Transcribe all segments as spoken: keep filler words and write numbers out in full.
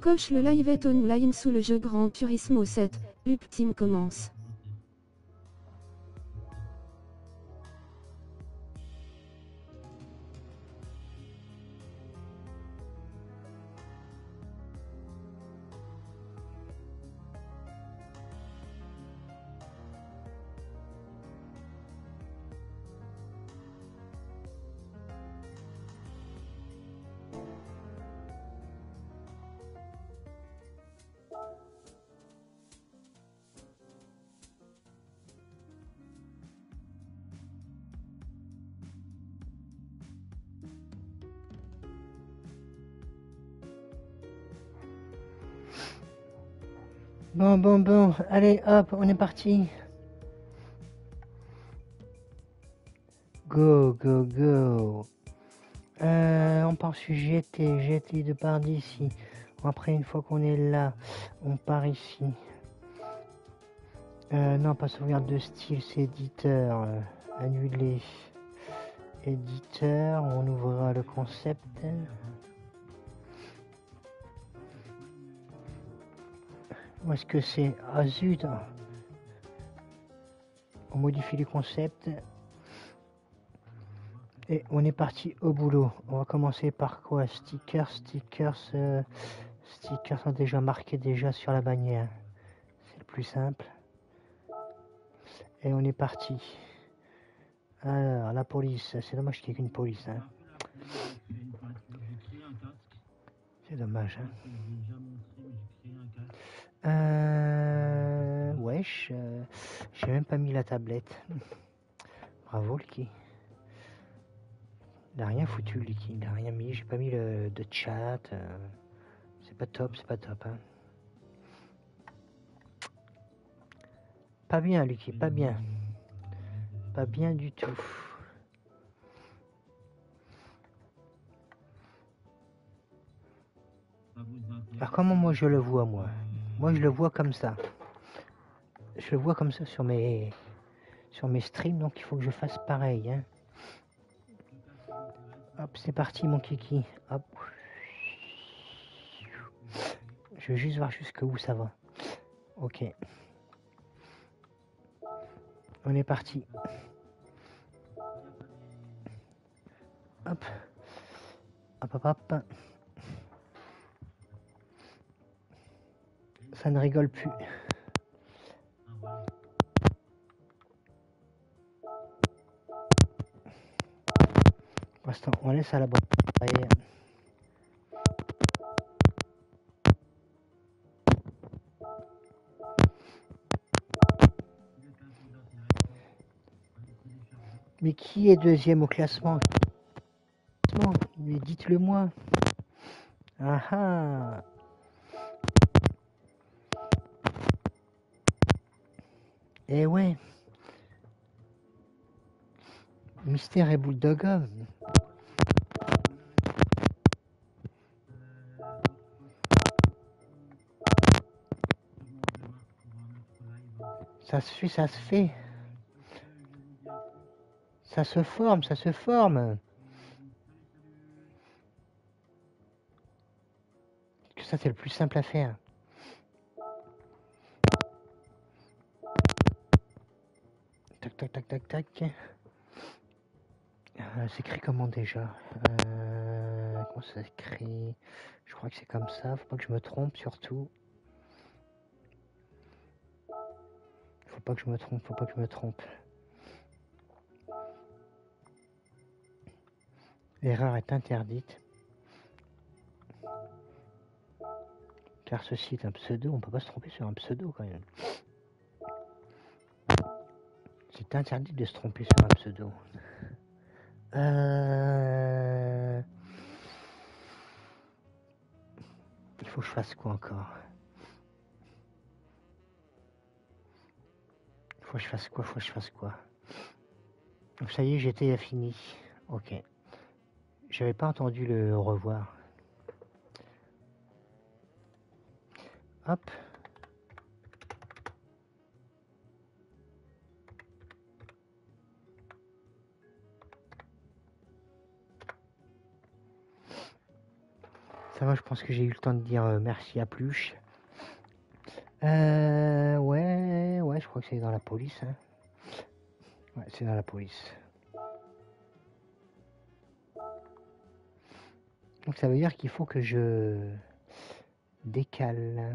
Coche le live est online sous le jeu Gran Turismo sept, Ultime commence. Bon, bon, bon, allez, hop, on est parti. Go, go, go. Euh, on part sur G T, G T de part d'ici. Après, une fois qu'on est là, on part ici. Euh, non, pas sauvegarde de style, c'est éditeur. Euh, annulé. Éditeur, on ouvrira le concept. Où est-ce que c'est? Ah zut! On modifie les concepts. Et on est parti au boulot. On va commencer par quoi? Stickers, stickers, euh, stickers sont déjà marqués déjà sur la bannière. C'est le plus simple. Et on est parti. Alors, la police, c'est dommage qu'il n'y ait qu'une police. Hein. C'est dommage. Hein. Euh, wesh, euh, j'ai même pas mis la tablette. Bravo, Lucky. Il n'a rien foutu, Lucky. Il n'a rien mis. J'ai pas mis le de chat. Euh, c'est pas top, c'est pas top. Hein. Pas bien, Lucky, pas bien. Pas bien du tout. Alors comment moi je le vois, moi? Moi je le vois comme ça. Je le vois comme ça sur mes sur mes streams, donc il faut que je fasse pareil. Hein. Hop, c'est parti mon kiki. Hop. Je veux juste voir jusqu'où ça va. Ok. On est parti. Hop. Hop, hop, hop. Ça ne rigole plus. Pour l'instant, on laisse à la boîte. Mais qui est deuxième au classement? Mais dites-le moi. Ah ah. Eh ouais. Mystère et Bulldog. Ça se fait, ça se fait. Ça se forme, ça se forme. Que ça, c'est le plus simple à faire. Tac, tac, tac, tac, tac. Euh, c'est écrit comment déjà? euh, Comment ça s'écrit? Je crois que c'est comme ça. Faut pas que je me trompe surtout. Faut pas que je me trompe, faut pas que je me trompe. L'erreur est interdite. Car ceci est un pseudo, on peut pas se tromper sur un pseudo quand même. C'est interdit de se tromper sur un pseudo. Euh... Il faut que je fasse quoi encore? Il faut que je fasse quoi? Il faut que je fasse quoi? Donc ça y est, j'étais fini. Ok. J'avais pas entendu le au revoir. Hop. Ça va, je pense que j'ai eu le temps de dire euh, merci à Pluche. Euh, ouais, ouais, je crois que c'est dans la police. Hein. Ouais, c'est dans la police. Donc ça veut dire qu'il faut que je décale.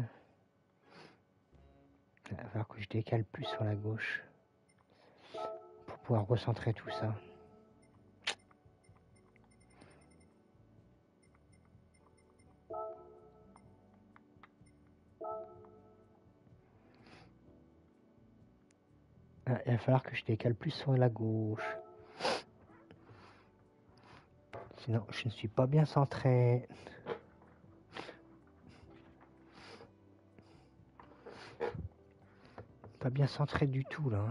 Il va falloir que je décale plus sur la gauche pour pouvoir recentrer tout ça. Ah, il va falloir que je décale plus sur la gauche. Sinon, je ne suis pas bien centré. Pas bien centré du tout, là.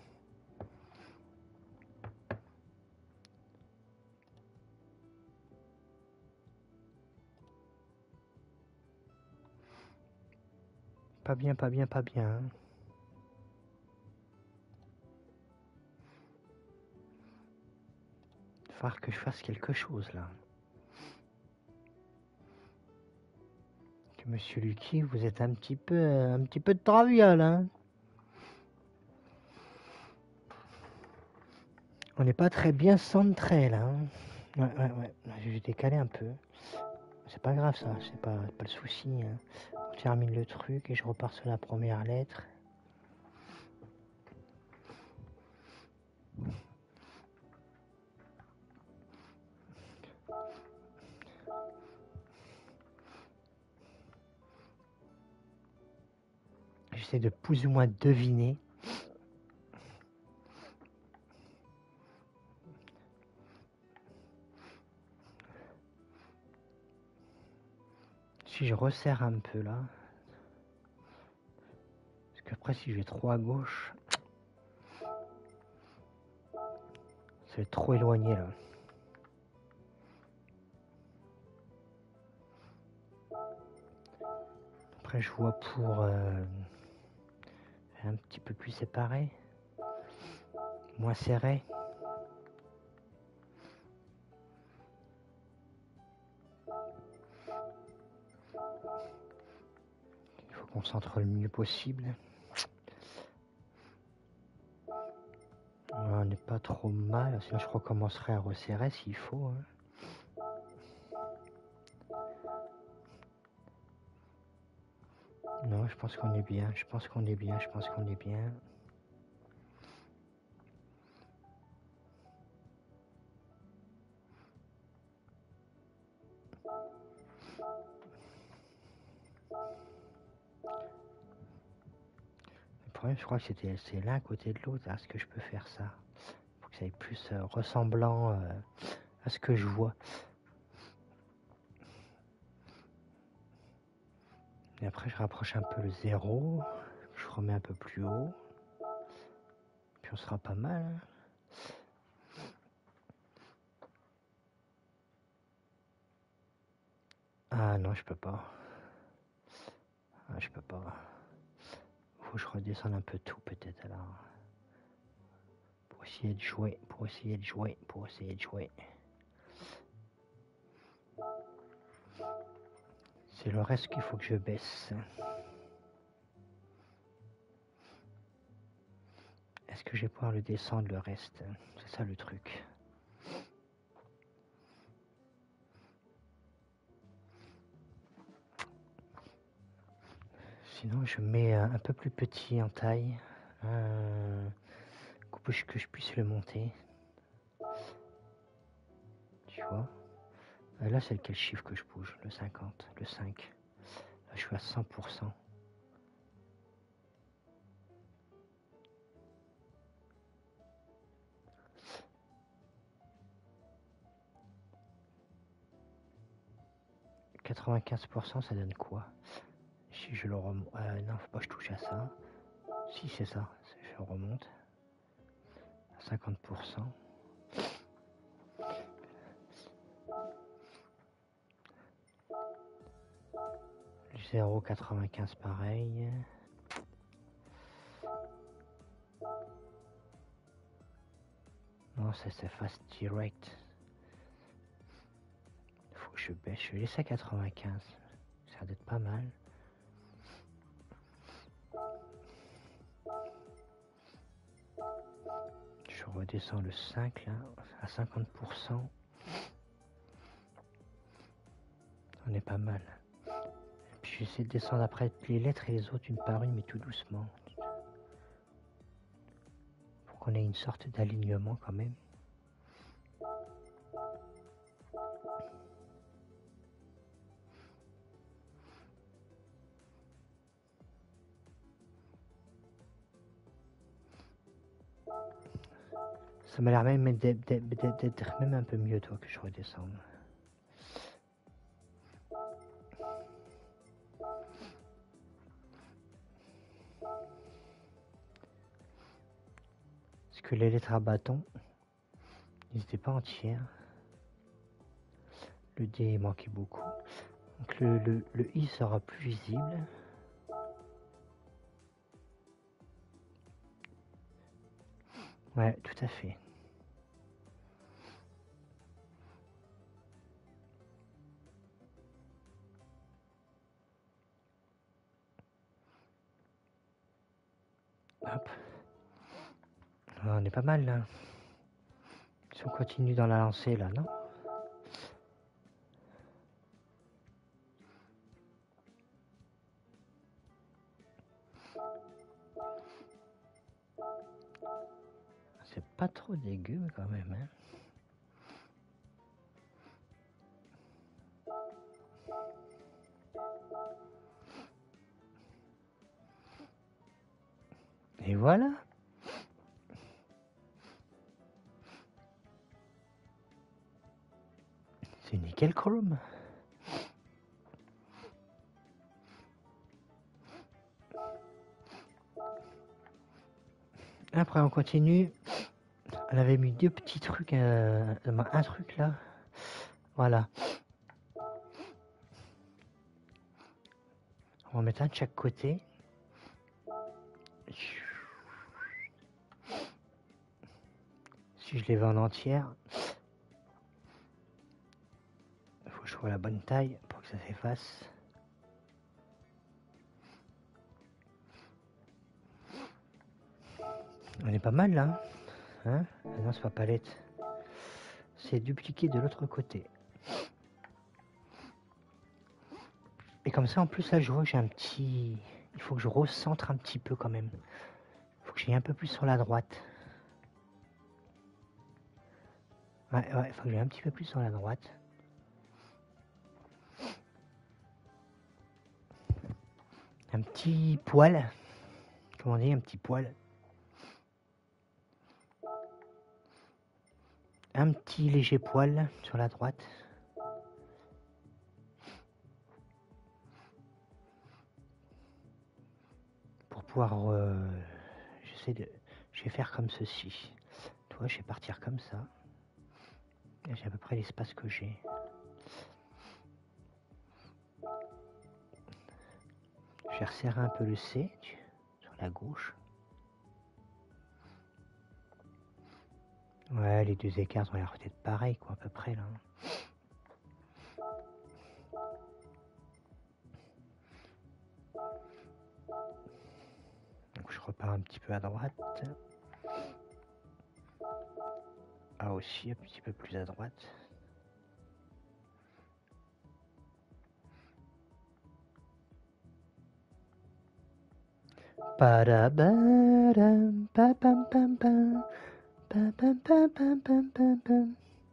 Pas bien, pas bien, pas bien. Il va falloir que je fasse quelque chose, là. Que Monsieur Lucky, vous êtes un petit peu, un petit peu de traviole, hein. On n'est pas très bien centré, là. Hein. Ouais, ouais, ouais. J'ai décalé un peu. C'est pas grave, ça. C'est pas, pas le souci. Hein. On termine le truc et je repars sur la première lettre. J'essaie de plus ou moins deviner. Si je resserre un peu là. Parce qu'après, si je vais trop à gauche, ça va être trop éloigné là. Après, je vois pour euh, un petit peu plus séparé, moins serré. Il faut qu'on centre le mieux possible. On n'est pas trop mal, sinon je recommencerai à resserrer s'il faut. Hein. Non, je pense qu'on est bien, je pense qu'on est bien, je pense qu'on est bien. Le problème, je crois que c'était c'est l'un côté de l'autre. Est-ce que je peux faire ça? Pour que ça ait plus euh, ressemblant euh, à ce que je vois. Et après, je rapproche un peu le zéro. Je remets un peu plus haut. Puis on sera pas mal. Hein. Ah non, je peux pas. Ah, je peux pas. Faut que je redescende un peu tout peut-être alors. Pour essayer de jouer, pour essayer de jouer, pour essayer de jouer. C'est le reste qu'il faut que je baisse. Est-ce que je vais pouvoir le descendre le reste? C'est ça le truc. Sinon, je mets un peu plus petit en taille. Euh, que je puisse le monter. Tu vois? Là, c'est quel chiffre que je bouge? Le cinquante, le cinq. Là, je suis à cent pour cent. quatre-vingt-quinze pour cent, ça donne quoi? Si je le remonte... Euh, non, faut pas que je touche à ça. Si, c'est ça. Je remonte. À cinquante pour cent. zéro virgule quatre-vingt-quinze pareil. Non, ça c'est fast direct. Faut je baisse, je vais laisser à quatre-vingt-quinze. Ça a l'air d'être pas mal. Je redescends le cinq là, à cinquante pour cent. On est pas mal. Et puis j'essaie de descendre après les lettres et les autres une par une, mais tout doucement. Pour qu'on ait une sorte d'alignement quand même. Ça m'a l'air même d'être même un peu mieux, toi, que je redescende. Parce que les lettres à bâton, ils n'étaient pas entières. Le D manquait beaucoup. Donc le, le, le I sera plus visible. Ouais, tout à fait. Hop. On est pas mal là. Si on continue dans la lancée là, non? C'est pas trop dégueu quand même, hein. Et voilà. C'est nickel chrome. Après on continue. On avait mis deux petits trucs, euh, un truc là. Voilà. On va mettre un de chaque côté. Si je les veux en entière, il faut que je trouve la bonne taille pour que ça s'efface. On est pas mal là. Hein? Ah non, c'est pas palette. C'est dupliqué de l'autre côté. Et comme ça, en plus, là, je vois que j'ai un petit... Il faut que je recentre un petit peu quand même. Il faut que j'aille un peu plus sur la droite. Ouais, ouais, il faut que j'aille un petit peu plus sur la droite. Un petit poil. Comment on dit, un petit poil. Un petit léger poil sur la droite. Pour pouvoir... Euh, j'essaie de... Je vais faire comme ceci. Tu vois, je vais partir comme ça. J'ai à peu près l'espace que j'ai. Je vais resserrer un peu le C sur la gauche. Ouais, les deux écarts ont l'air peut-être pareils, quoi, à peu près, là. Donc je repars un petit peu à droite. Ah, aussi, un petit peu plus à droite. Padabadam, pam pam pam pam, pam pam pam pam pam pam pam.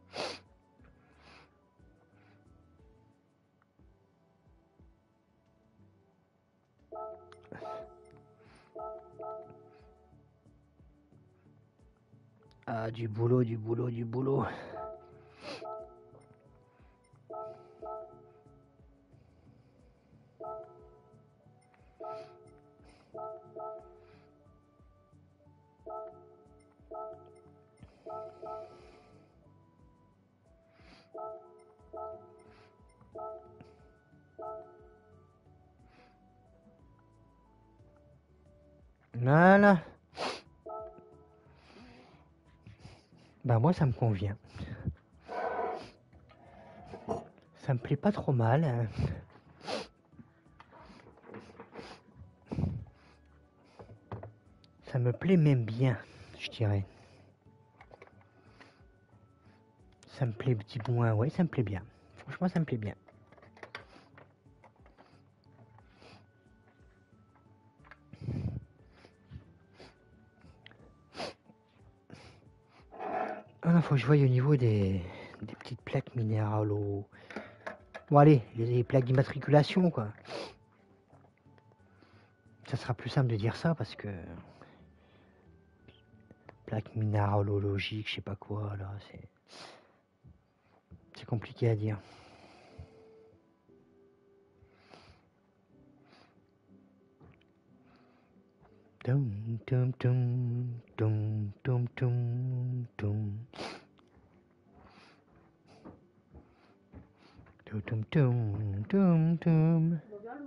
Ah, du boulot, du boulot, du boulot. Voilà. Bah moi ça me convient. Ça me plaît pas trop mal. Ça me plaît même bien, je dirais. Ça me plaît petit moins, ouais, ça me plaît bien. Franchement, ça me plaît bien. Ah, faut que je voie au niveau des, des petites plaques minérales. Au... Bon, allez, les plaques d'immatriculation, quoi. Ça sera plus simple de dire ça parce que plaque minéralogique, je sais pas quoi, là, c'est c'est compliqué à dire. Tum, tum, tum, tum, tum, tum, tum. Tum, tum, tum, tum, tum.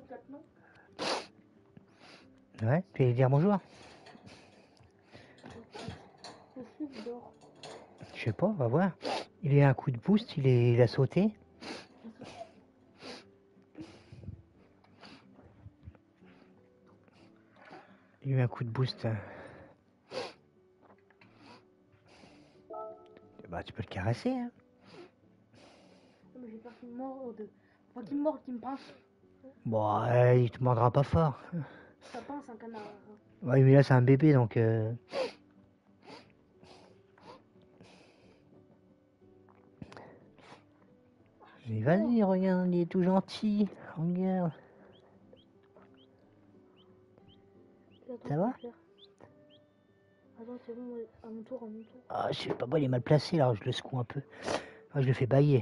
Ouais, tu veux dire bonjour? Je sais pas, on va voir. Il a eu un coup de boost, il, est, il a sauté. Il a eu un coup de boost. Bah, tu peux le caresser, hein. Mais j'ai peur qu'il me morde. Enfin, qu'il me morde, qu'il me pince. Bon, euh, il te mordra pas fort. Ça pince un canard. Ouais, mais là, c'est un bébé, donc... Euh... Mais vas-y, regarde, il est tout gentil. Regarde. Ça va? Attends, c'est bon, à mon tour, à mon tour. Ah, je sais pas, moi, il est mal placé, là, je le secoue un peu. Ah, je le fais bailler.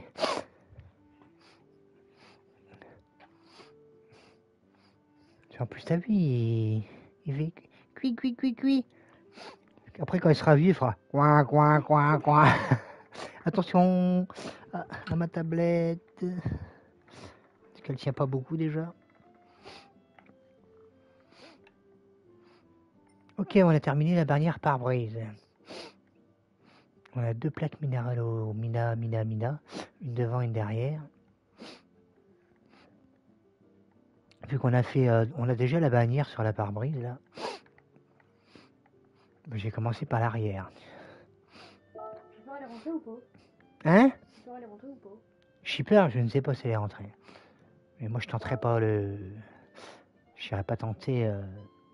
En plus, t'as vu, il... il fait cuit, cuit, cuit, cuit. Après, quand il sera vieux, il fera coin, coin, coin, coin. Attention à, à ma tablette. Parce qu'elle tient pas beaucoup déjà. Ok, on a terminé la barrière pare-brise. On a deux plaques minérales au Mina, Mina, Mina. Une devant, une derrière. Vu qu'on a fait, euh, on a déjà la bannière sur la pare-brise là. J'ai commencé par l'arrière. Tu peux aller rentrer ou pas? Hein? Tu peux aller rentrer ou pas? Shipper, je ne sais pas si elle est rentrée. Mais moi je tenterai pas le... Je n'irai pas tenter... Euh...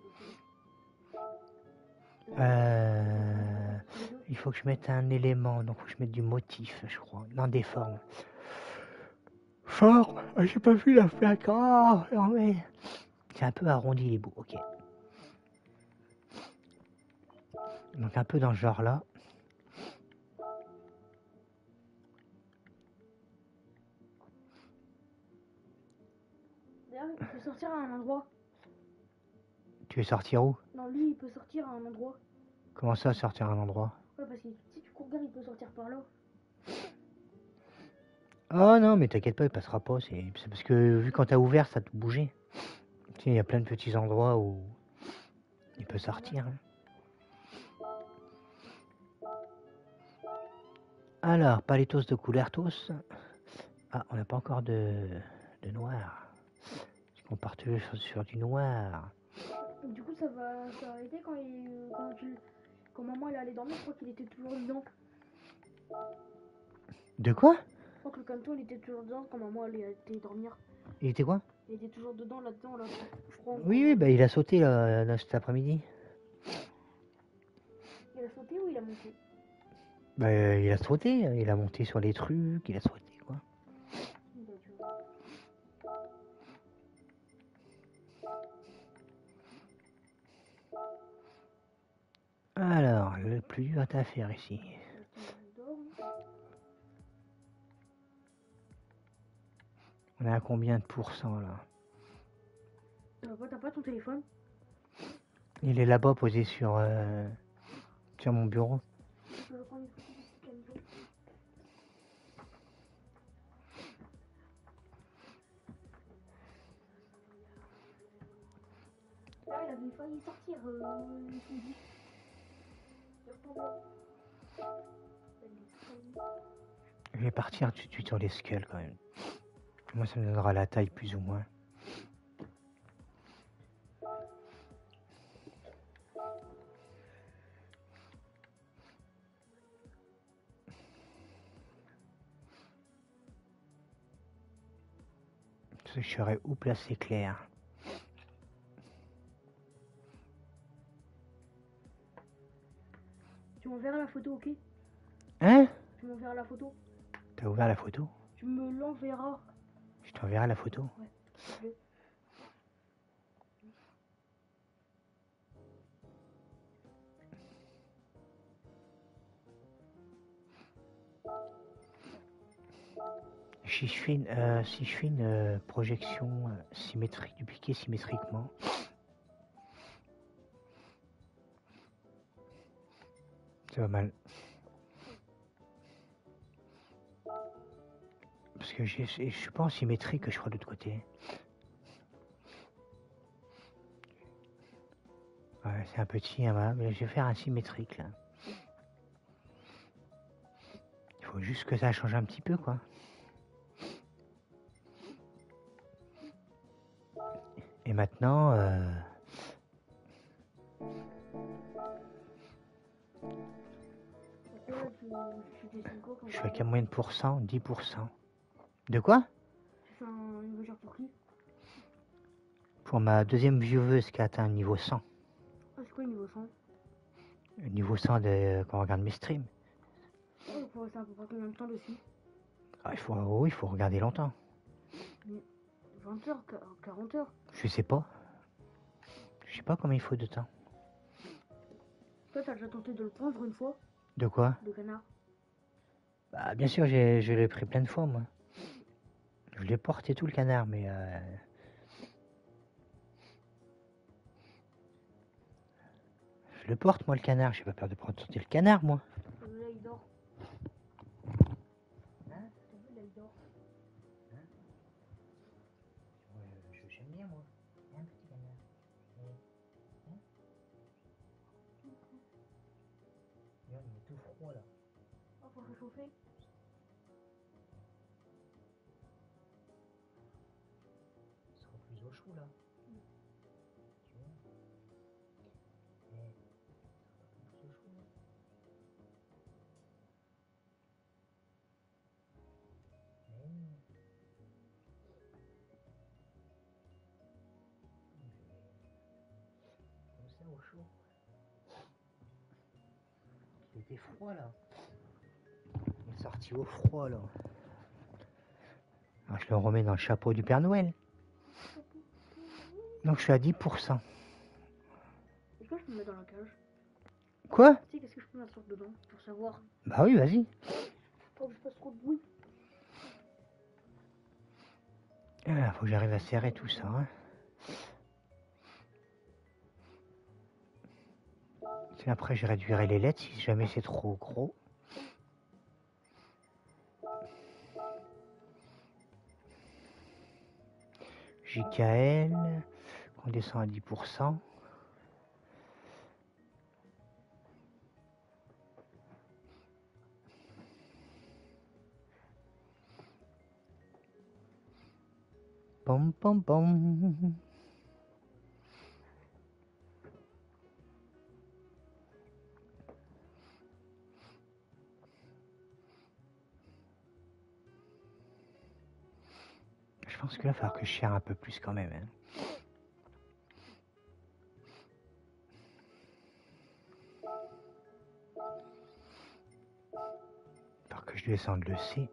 Euh... Il faut que je mette un élément, donc il faut que je mette du motif, je crois. Non, des formes. Forme? J'ai pas vu la plaque. Oh, non mais... C'est un peu arrondi les bouts, ok. Donc un peu dans ce genre là. D'ailleurs, il peut sortir à un endroit. Tu veux sortir où? Non, lui, il peut sortir à un endroit. Comment ça, sortir à un endroit? Ouais, parce que si tu cours, regarde, il peut sortir par là. Oh non, mais t'inquiète pas, il passera pas. C'est parce que vu quand t'as ouvert, ça a tout bougé. Tu sais, il y a plein de petits endroits où il peut sortir. Hein. Alors, paletos de coulertos. Ah, on n'a pas encore de, de noir. Parce qu'on part toujours sur, sur du noir. Du coup, ça va s'arrêter quand, il, quand, tu, quand maman elle allait dormir. Je crois qu'il était toujours dedans. De quoi? Je crois que le canton il était toujours dedans quand maman elle allait dormir. Il était quoi? Il était toujours dedans, là-dedans, là. Je crois. Oui, oui, bah il a sauté là, là cet après-midi. Il a sauté ou il a monté? Bah il a sauté, il a monté sur les trucs, il a sauté quoi. Bah, tu vois. Alors, le plus dur à faire ici. On est à combien de pourcents là? T'as pas ton téléphone? Il est là-bas posé sur, euh, sur mon bureau. Là, il avait failli sortir. Euh, Je vais partir tout de suite sur les skulls quand même. Moi, ça me donnera la taille plus ou moins. Parce que je saurais où placer Claire. Tu m'enverras la photo, ok? Hein? Tu m'enverras la photo? T'as ouvert la photo? Tu me l'enverras. Je t'enverrai la photo. Ouais, s'il te plaît. Si je fais une, euh, si je fais une euh, projection euh, symétrique, dupliquée symétriquement, c'est pas mal. Parce que j'ai- je suis pas en symétrique, je crois, de l'autre côté. Ouais, c'est un petit, hein, mais je vais faire un symétrique là. Il faut juste que ça change un petit peu, quoi. Et maintenant, euh, Pourquoi tu, tu dessines quoi quand je tu suis à fais quel moyen de pourcent? dix pour cent. De quoi? Tu fais un une voiture pour qui? Pour ma deuxième vieweuse qui a atteint le niveau cent. Ah, c'est quoi le niveau cent? Le niveau cent de, quand on regarde mes streams. Oh, faut rester à peu près combien de temps dessus? Ah, il faut, oui, il faut regarder longtemps. vingt heures, quarante heures? Je sais pas. Je sais pas combien il faut de temps. Toi, t'as déjà tenté de le prendre une fois? De quoi? Le canard? Bah, bien sûr, j'ai, je l'ai pris plein de fois, moi. Je l'ai porté tout le canard, mais... Euh... Je le porte, moi, le canard. J'ai pas peur de prendre sortir le canard, moi. T'as vu là, il dort. Hein? T'as vu là, il dort. J'aime bien, moi. Un petit canard. Hein? Regarde, il est tout froid, là. Oh, faut réchauffer. Il sera plus au chaud, là. Tu vois? Mais... Plus au chaud, là. Mais... Comme ça, au chaud. Il était froid, là. Il est sorti au froid, là. Alors, je le remets dans le chapeau du Père Noël. Donc, je suis à dix pour cent. Est-ce que je peux me mettre dans la cage? Quoi? Tu sais, qu'est-ce que je peux mettre dedans pour savoir? Bah oui, vas-y. Faut que je fasse trop de bruit. Ah, faut que j'arrive à serrer tout ça, hein. Après, je réduirai les lettres si jamais c'est trop gros. J K L, on descend à dix pour cent. Pom pom pom. Je pense que là, il va falloir que je serre un peu plus quand même. Hein. Il va falloir que je descende le C.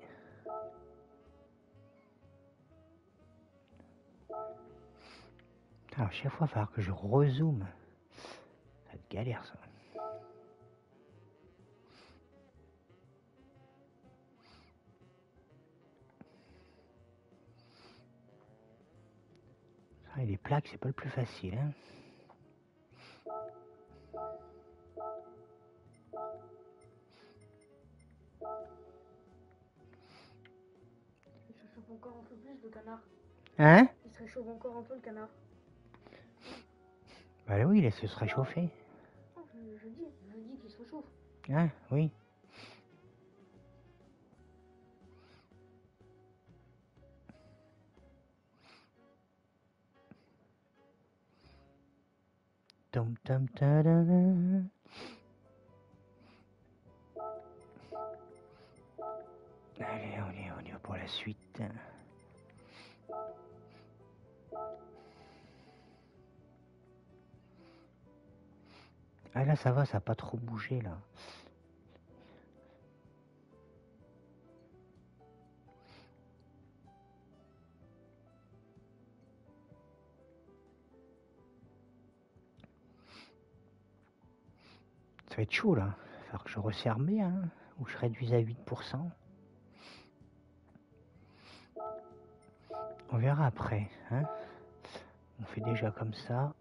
Alors, chaque fois, il va falloir que je rezoome. Ça va être galère, ça. Ah, et les plaques, c'est pas le plus facile. Hein. Il se réchauffe encore un peu plus le canard. Hein? Il se réchauffe encore un peu le canard. Bah oui, laisse se réchauffer. Non, je, je dis, je dis qu'il se réchauffe. Hein? Oui. Tom tom tadam. Allez, on y, on y va pour la suite. Ah là ça va, ça n'a pas trop bougé là. Ça va être chaud là. Il va falloir que je resserre bien, hein, ou je réduise à huit pour cent. On verra après, hein. On fait déjà comme ça.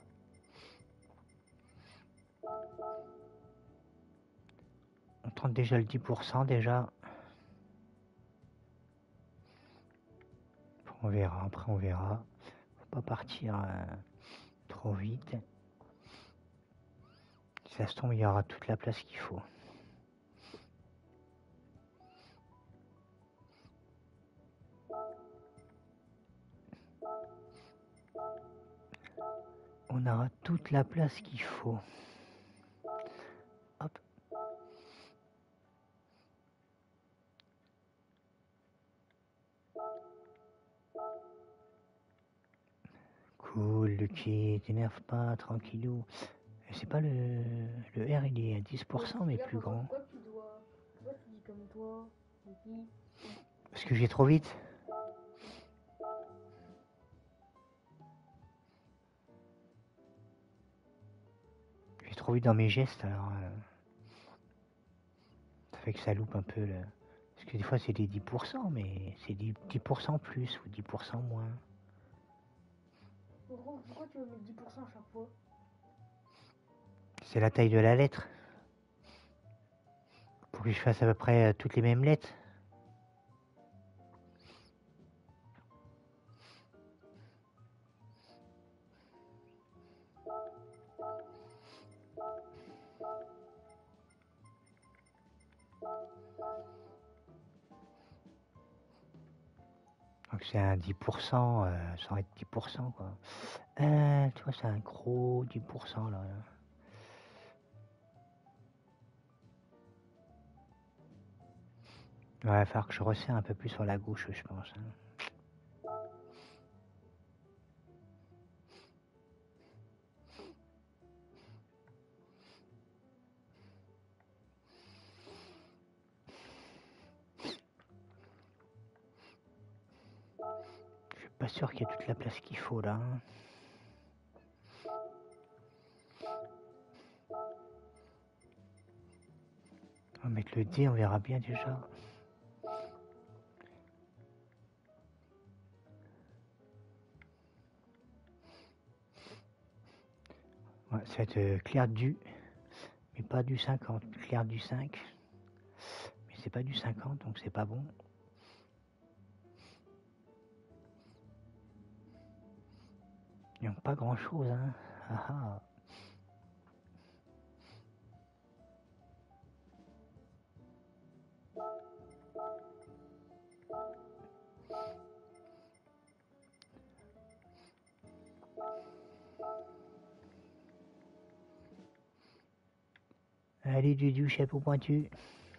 On tente déjà le dix pour cent déjà. On verra, après on verra. Faut pas partir euh, trop vite. Si ça se tombe, il y aura toute la place qu'il faut. On aura toute la place qu'il faut. Hop. Cool, Lucky, t'énerve pas, tranquillou. C'est pas le... Le R, il est à dix pour cent, mais plus grand. Pourquoi tu dois... Pourquoi tu dis comme toi, Lucky? Parce que j'ai trop vite. J'ai trop vite dans mes gestes, alors... Euh... Ça fait que ça loupe un peu, le... Parce que des fois, c'est des dix pour cent, mais c'est dix pour cent plus ou dix pour cent moins. Pourquoi, pourquoi tu veux mettre dix pour cent à chaque fois? C'est la taille de la lettre. Pour que je fasse à peu près toutes les mêmes lettres. Donc c'est un dix pour cent, euh, ça va être dix pour cent quoi. Euh, tu vois, c'est un gros dix pour cent là. Ouais, il va falloir que je resserre un peu plus sur la gauche, je pense. Hein. Je suis pas sûr qu'il y ait toute la place qu'il faut là. Hein. On va mettre le dé, on verra bien déjà. Ouais, ça va être euh, clair du, mais pas du cinquante. Clair du cinq, mais c'est pas du cinquante, donc c'est pas bon. Il n'y a pas grand chose, hein. Ah ah. Allez, Dudu, chapeau pointu.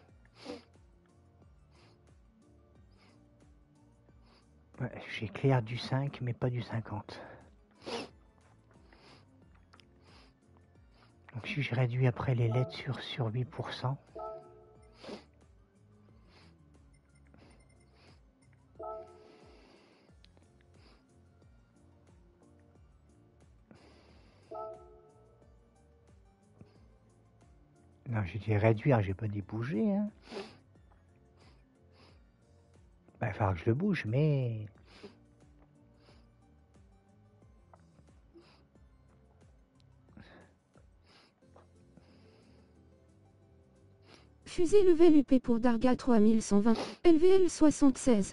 Ouais, j'ai clair du cinq, mais pas du cinquante. Donc si je réduis après les lettres sur, sur huit pour cent. Non, j'ai dit réduire, j'ai pas dit bouger. Hein. Bah, il va falloir que je le bouge, mais... Fusée level U P pour Darga trois mille cent vingt, L V L soixante-seize.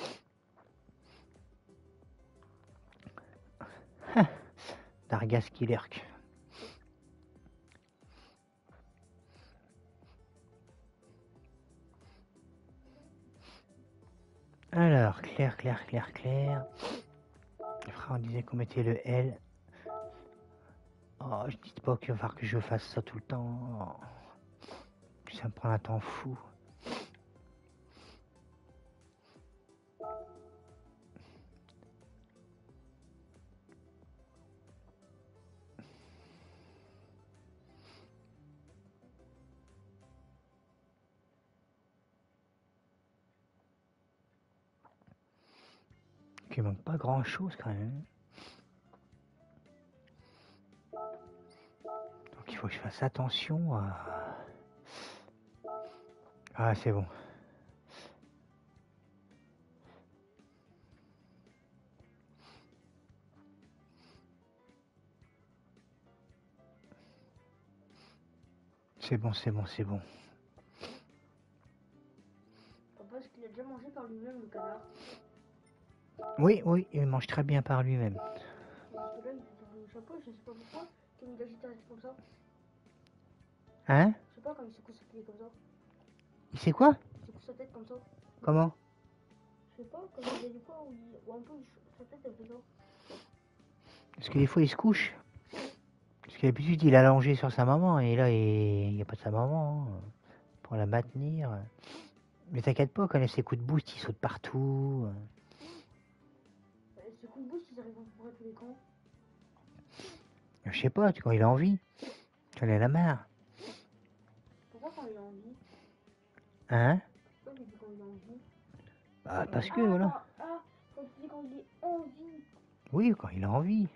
Darga Skillerk. Alors, clair, clair, clair, clair. Après, on disait qu'on mettait le L. Oh, Oh, je dis pas qu'il va falloir que je fasse ça tout le temps. Ça me prend un temps fou. Il manque pas grand chose quand même. Donc il faut que je fasse attention à... Ah c'est bon. C'est bon, c'est bon, c'est bon. Papa, est-ce qu'il a déjà mangé par lui-même le canard? Oui, oui, il mange très bien par lui-même. Parce que là, il est dans le chapeau, je sais pas pourquoi. Comme il agite la tête comme ça. Hein? Je sais pas, quand il secoue sa tête comme ça. Il sait quoi? Il secoue sa tête comme ça. Comment? Je sais pas, comme il y a des fois où, il... où un peu sa tête elle fait ça. Parce que des fois il se couche. Parce que d'habitude il est allongé sur sa maman et là il n'y a pas de sa maman hein, pour la maintenir. Mais t'inquiète pas, quand il a ses coups de boost, il saute partout. Ce coup de boost, ils arrivent à courir tous les camps. Je sais pas, quand il a envie. Quand il a la marre. Pourquoi quand il a envie? Hein? Pourquoi il dit quand il a envie? Bah parce que ah, voilà. Attends, ah, quand il dit quand il est envie. Oui, quand il a envie.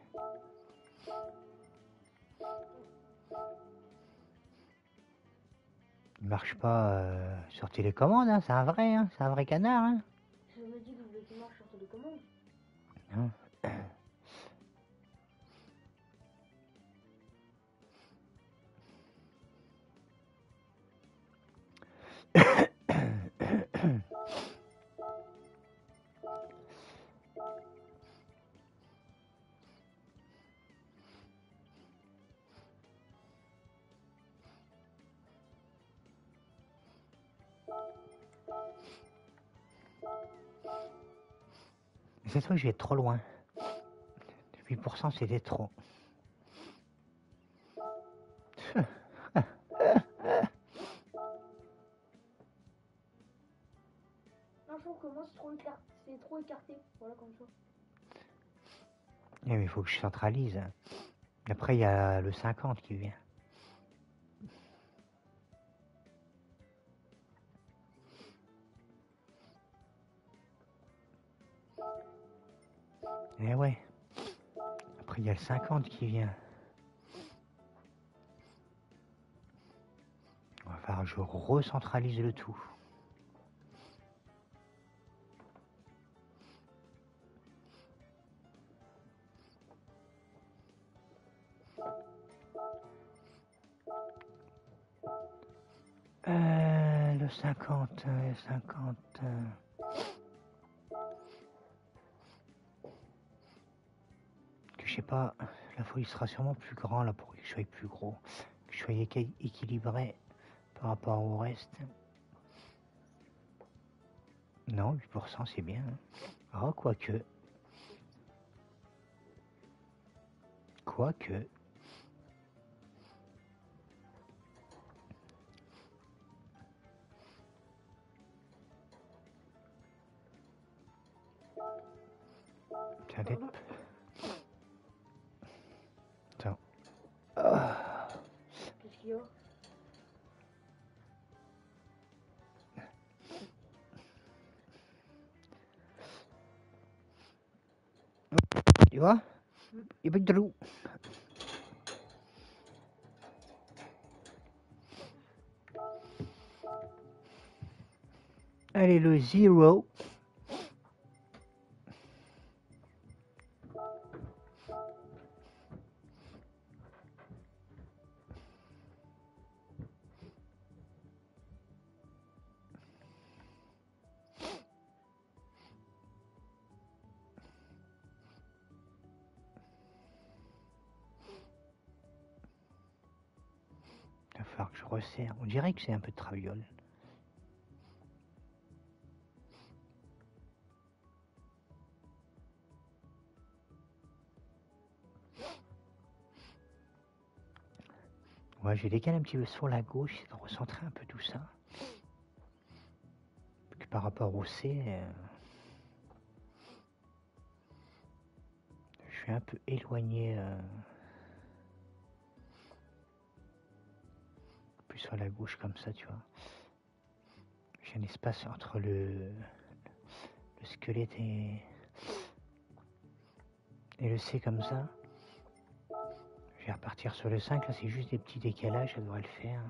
Il marche pas euh, sur télécommande, hein, c'est un vrai, hein, c'est un vrai canard. Hein. Je me dis qu'il marche sur télécommande. Hein. Cette fois, je vais être trop loin. huit pour cent, c'était trop. Non, je trouve que moi, c'est trop écarté. C'est trop écarté. Voilà, comme ça. Eh, mais il faut que je centralise. Après, il y a le cinquante qui vient. Eh ouais. Après, il y a le cinquante qui vient. Il va falloir que je recentralise le tout. Euh, le cinquante, le cinquante. Que je sais pas, la fois il sera sûrement plus grand là pour que je sois plus gros. Que je sois équi- équilibré par rapport au reste. Non, huit pour cent c'est bien. Ah, quoique. Quoique. Ça va être... Attends. Ah. Qu'est-ce qu'il y a? Tu vois? Il n'y a pas de trou. Allez, le zéro. Il va falloir que je resserre. On dirait que c'est un peu de traviole. Ouais, je décale un petit peu sur la gauche, c'est de recentrer un peu tout ça. Puis par rapport au C, euh, je suis un peu éloigné, euh, plus sur la gauche comme ça, tu vois. J'ai un espace entre le, le squelette et, et le C comme ça. Je vais repartir sur le cinq, là c'est juste des petits décalages, ça devrait le faire.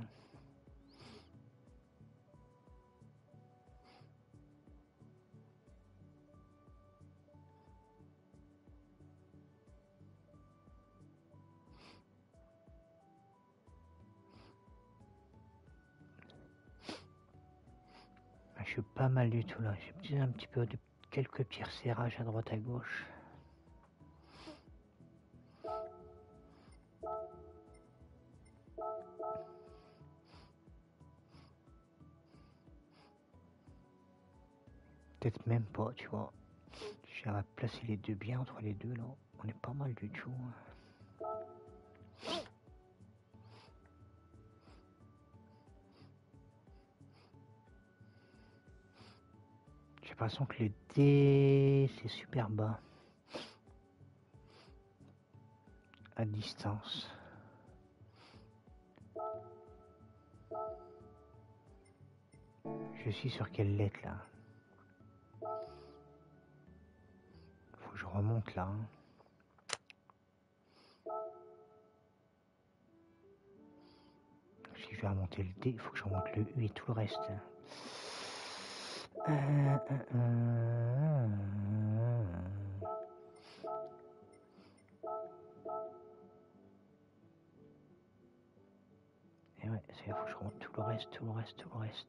Je suis pas mal du tout là, j'ai un petit peu de quelques petits resserrages à droite à gauche. Peut-être même pas, tu vois. J'arrive à placer les deux bien entre les deux là. On est pas mal du tout. J'ai l'impression que le D c'est super bas. À distance. Je suis sur quelle lettre là? Faut que je remonte là. Hein. Si je vais remonter le D, il faut que je remonte le U et tout le reste. Euh, euh, euh, euh. Et ouais, il faut que je remonte tout le reste, tout le reste, tout le reste.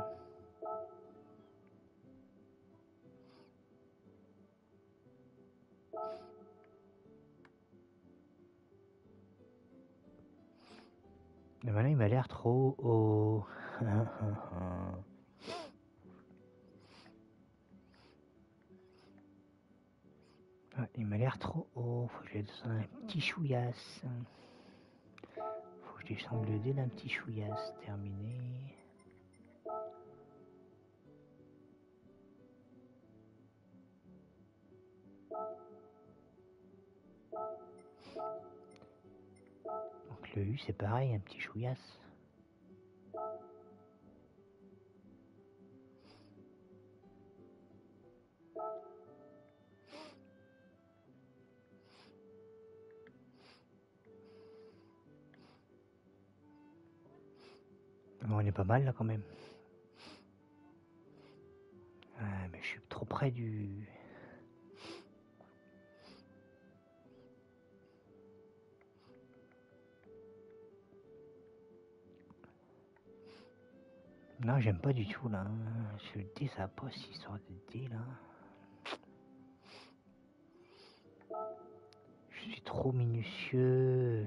Mais maintenant il m'a l'air trop haut. Ouais, il m'a l'air trop haut. Faut que je descende un petit chouillasse. Faut que je descende le dé d'un petit chouillasse. Terminé. Donc le U c'est pareil, un petit chouillasse. Bon, on est pas mal là quand même. Ah, mais je suis trop près du... Non, j'aime pas du tout là. Sur le D, ça a pas cette histoire de D là. Je suis trop minutieux.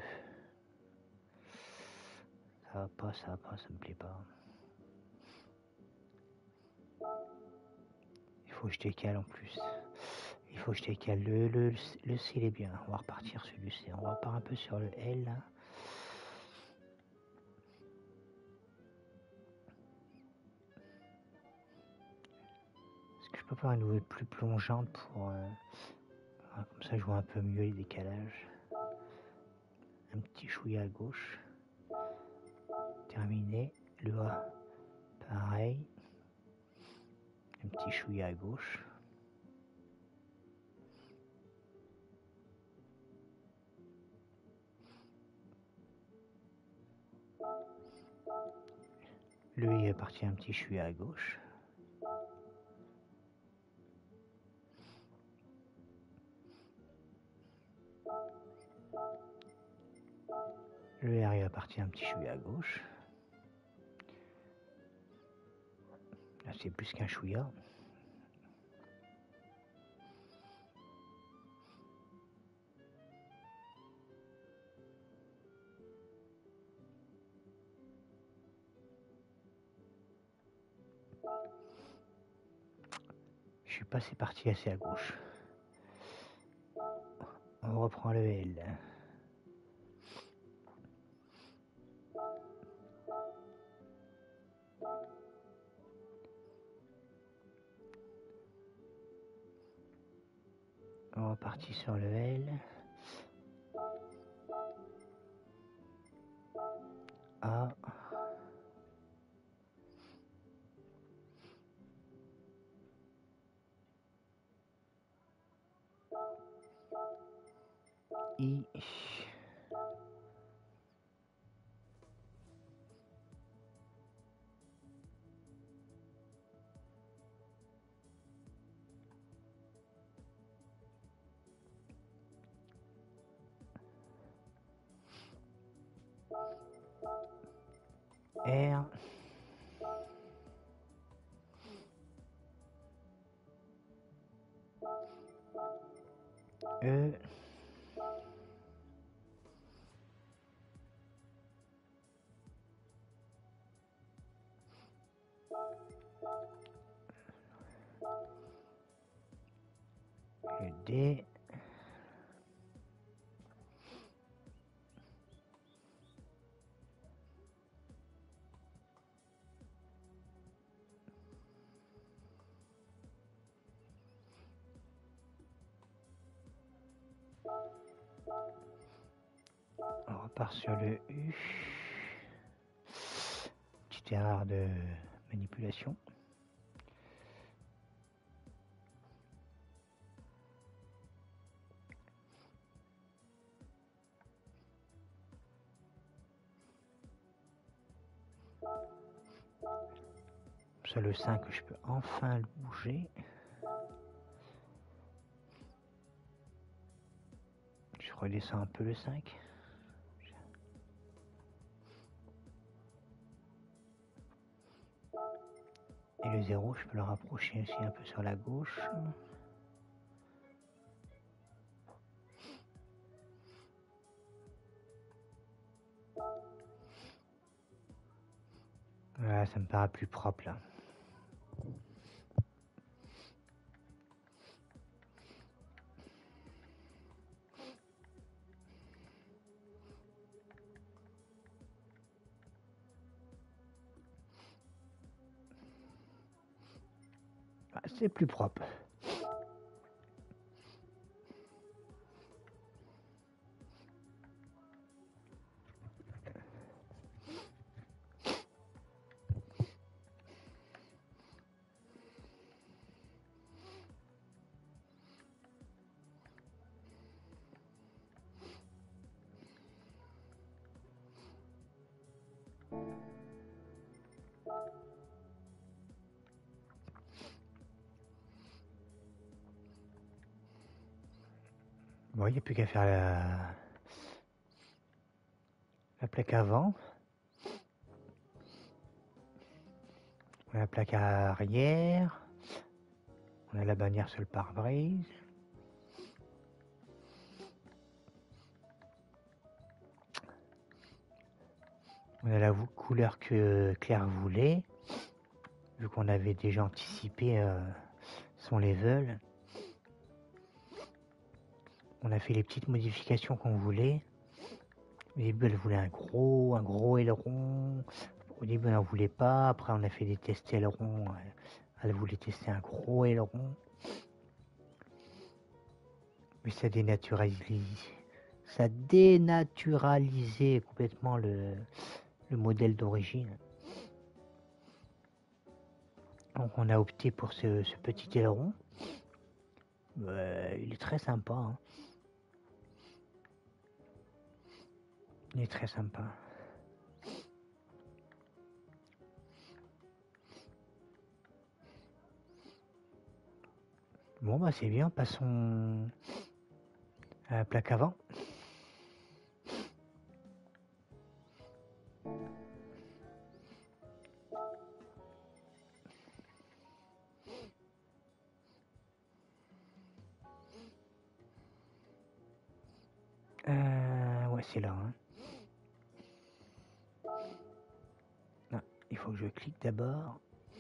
Ça va pas, ça va pas, ça me plaît pas. Il faut que je décale en plus. Il faut que je décale. Le, le, le C il est bien. On va repartir sur le C. On repart un peu sur le L là. Est-ce que je peux faire une nouvelle plus plongeante pour... Euh... Comme ça je vois un peu mieux les décalages. Un petit chouïa à gauche. Terminé. Le A. Pareil. Un petit chouïa à gauche. Le I est parti un petit chouïa à gauche. Le R est parti un petit chouïa à gauche. Là c'est plus qu'un chouïa. Je suis passé parti assez à gauche. On reprend le L. On repartit sur le L. A. I. R. E. Le D. On repart sur le U. Petite erreur de manipulation. Sur le cinq, je peux enfin le bouger. Je redescends un peu le cinq. Et le zéro, je peux le rapprocher aussi un peu sur la gauche. Voilà, ça me paraît plus propre là. Ah, c'est plus propre. Bon, il n'y a plus qu'à faire la... la plaque avant. On a la plaque arrière. On a la bannière sur le pare-brise. On a la couleur que Claire voulait. Vu qu'on avait déjà anticipé euh, son level. On a fait les petites modifications qu'on voulait. Au début, elle voulait un gros, un gros aileron. Au début, elle n'en voulait pas. Après, on a fait des tests ailerons. Elle voulait tester un gros aileron. Mais ça dénaturalise, ça dénaturalisait complètement le, le modèle d'origine. Donc, on a opté pour ce, ce petit aileron. Euh, il est très sympa. Hein. Il est très sympa. Bon, bah c'est bien, passons à la plaque avant. Euh, ouais, c'est là. Hein. Non, il faut que je clique d'abord.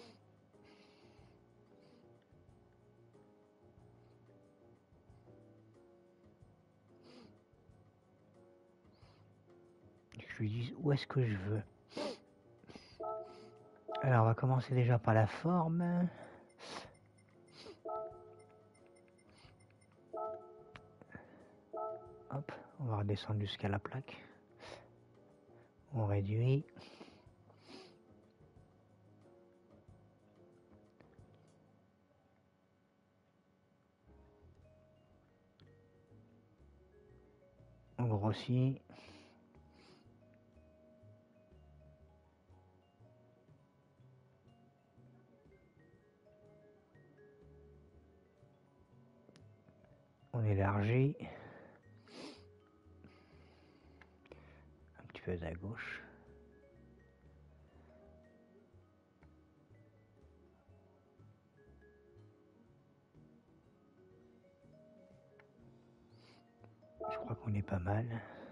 Je lui dis où est-ce que je veux. Alors on va commencer déjà par la forme. Hop, on va redescendre jusqu'à la plaque. On réduit. On grossit. On élargit. Un petit peu à gauche. Je crois qu'on est pas mal.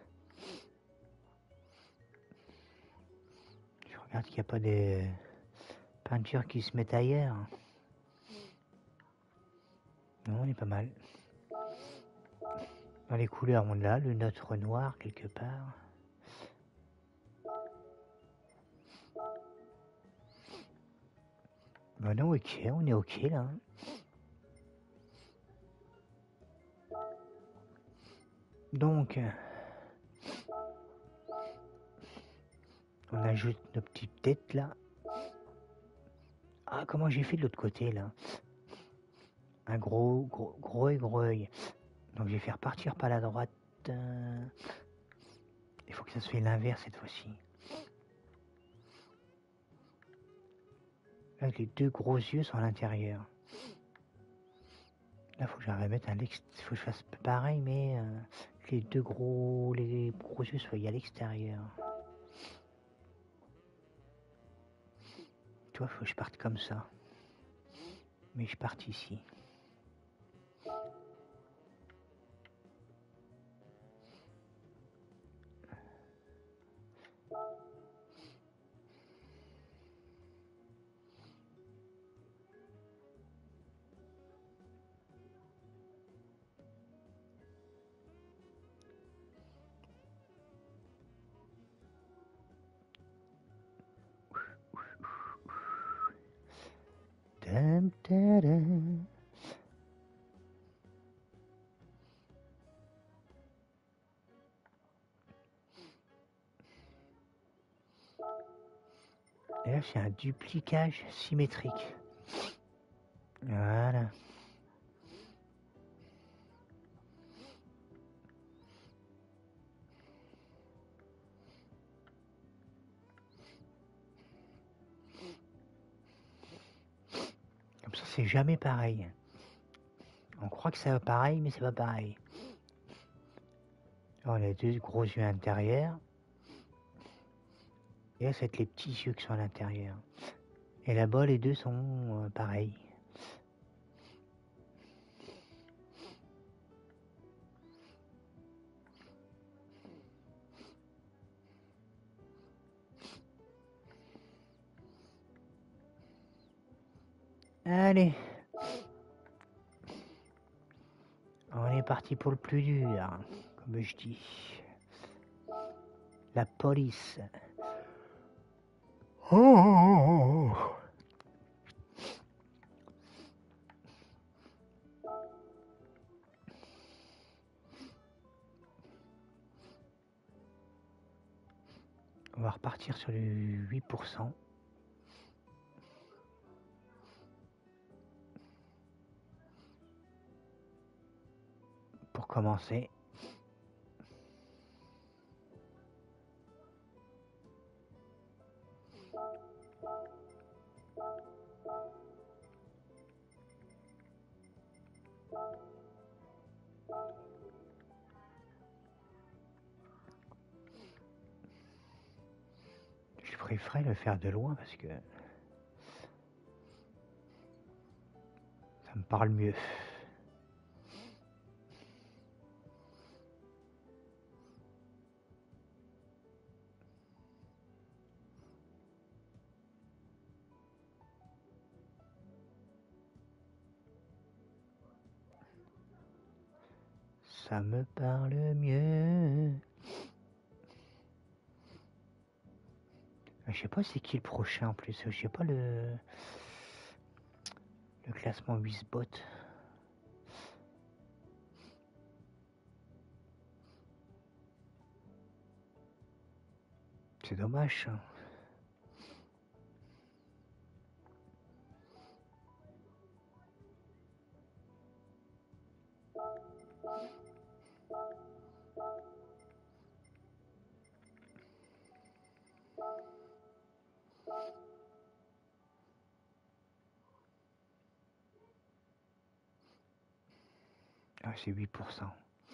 Je regarde qu'il n'y a pas des peintures qui se mettent ailleurs. Non, on est pas mal. Dans les couleurs, on l'a, le notre noir quelque part. Ben non, ok, on est ok là. Donc, on ajoute nos petites têtes là. Ah, comment j'ai fait de l'autre côté là? Un gros, gros, gros et gros œil. Donc je vais faire partir par la droite. Euh, Il faut que ça se fait l'inverse cette fois-ci. Là, les deux gros yeux sont à l'intérieur. Là, faut que j'arrive à mettre un l'extérieur. Faut que je fasse pareil, mais euh, que les deux gros, les gros yeux soient à l'extérieur. Tu vois, faut que je parte comme ça. Mais je parte ici. Dum, tadam. Et là, c'est un duplicage symétrique. Voilà. Comme ça, c'est jamais pareil. On croit que ça va pareil, mais c'est pas pareil. Alors, on a deux gros yeux intérieurs. Et là, c'est les petits yeux qui sont à l'intérieur. Et là-bas, les deux sont euh, pareils. Allez. On est parti pour le plus dur, comme je dis. La police. Oh, oh, oh. On va repartir sur le huit pour cent. Pour commencer. Je préférerais le faire de loin parce que ça me parle mieux. Ça me parle mieux. Je sais pas c'est qui le prochain en plus. Je sais pas le le classement Wizbot. C'est dommage, ça. Ah, c'est huit pour cent.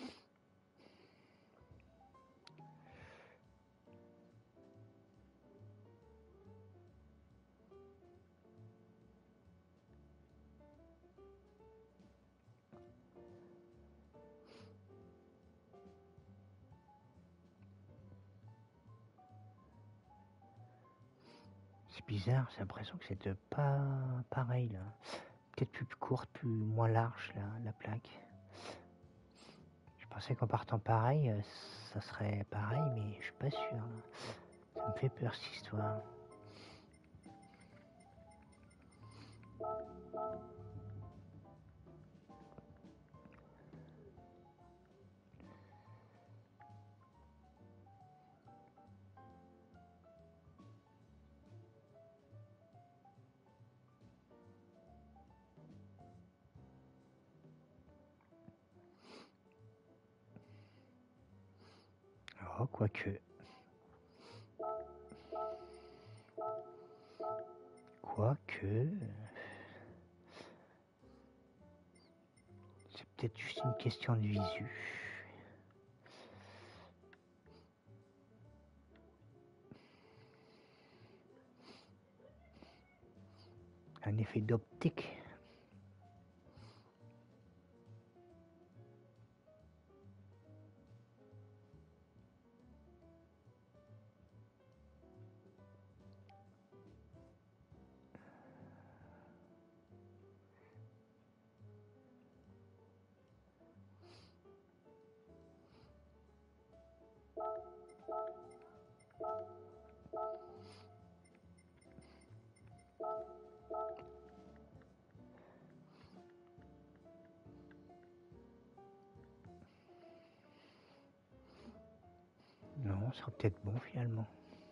C'est bizarre, j'ai l'impression que c'est pas pareil là. Peut-être plus courte, plus moins large là, la plaque. Je pensais qu'en partant pareil, euh, ça serait pareil, mais je suis pas sûr. Là. Ça me fait peur cette histoire. Oh, quoique. Quoique. C'est peut-être juste une question de visu. Un effet d'optique. Non, ça sera peut-être bon finalement.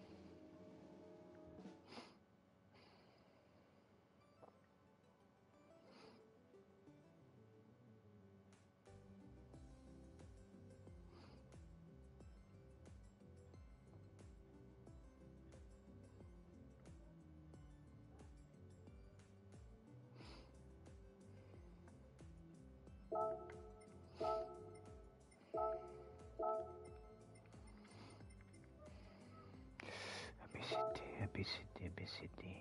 A B C D, A B C D, A B C D.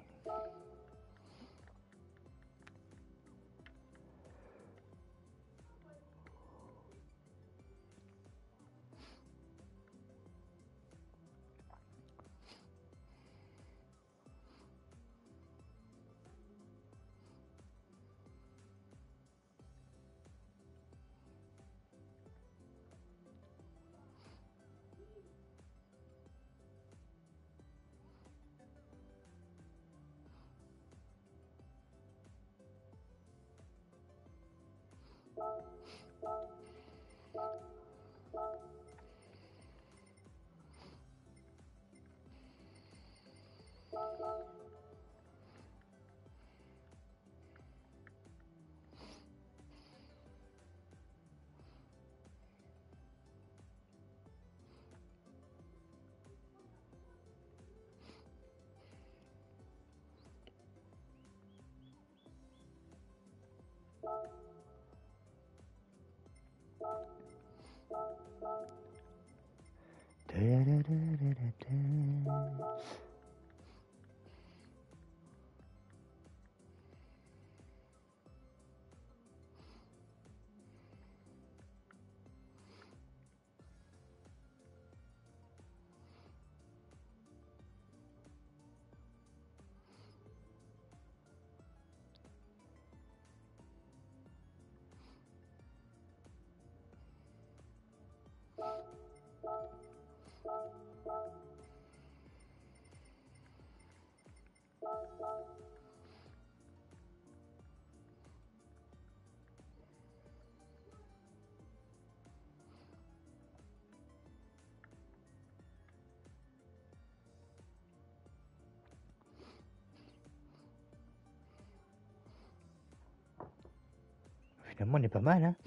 Finalement, on est pas mal, hein.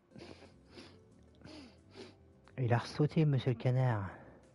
Il a ressauté, monsieur le canard.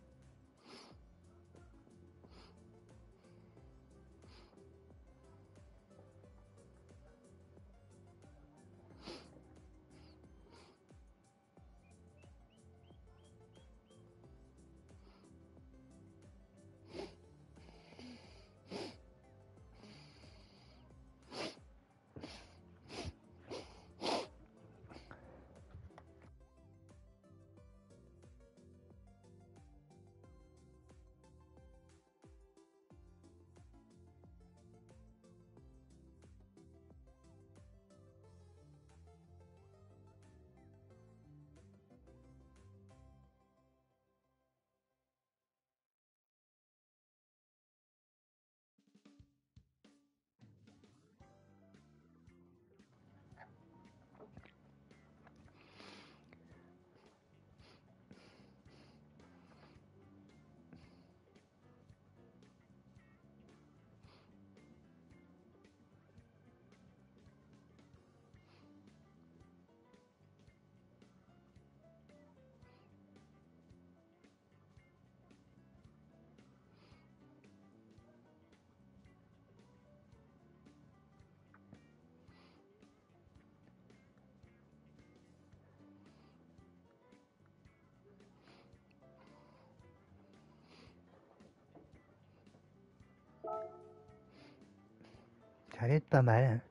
Ça allait être pas mal, hein.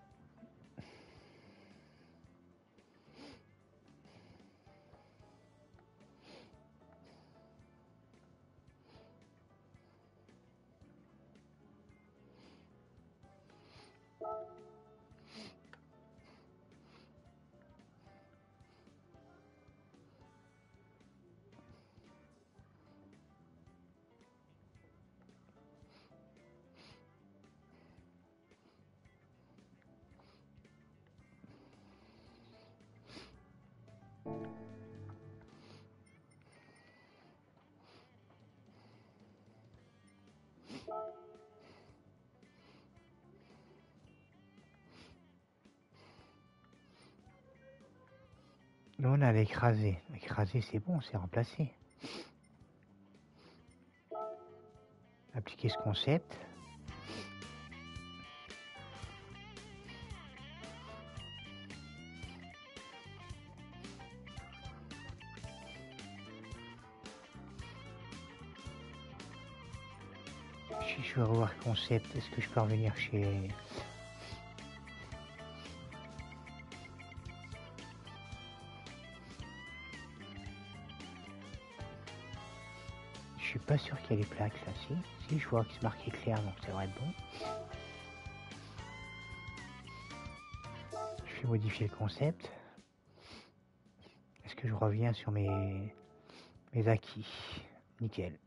Nous, on a l'écrasé. L'écrasé, c'est bon, c'est remplacé. Appliquer ce concept. Si je veux revoir concept, est-ce que je peux revenir chez... Je suis pas sûr qu'il y ait les plaques là, si. Si, je vois que c'est marqué clair, donc ça devrait être bon. Je vais modifier le concept. Est-ce que je reviens sur mes, mes acquis? Nickel.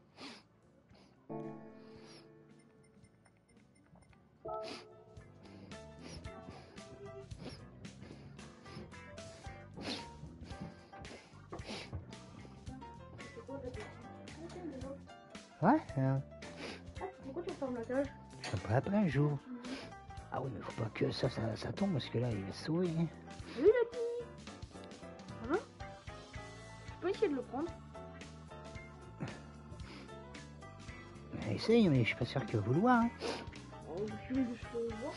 Ouais, euh, Ah, pourquoi tu fermes la cage? je sais pas après un jour. Ah oui, mais faut pas que ça, ça, ça tombe parce que là, il va se sauver. Hein. Oui, la petite. Ça va? Je peux essayer de le prendre. Essaye, mais je suis pas sûr qu'il va vouloir. Hein. Oh, je vais le voir.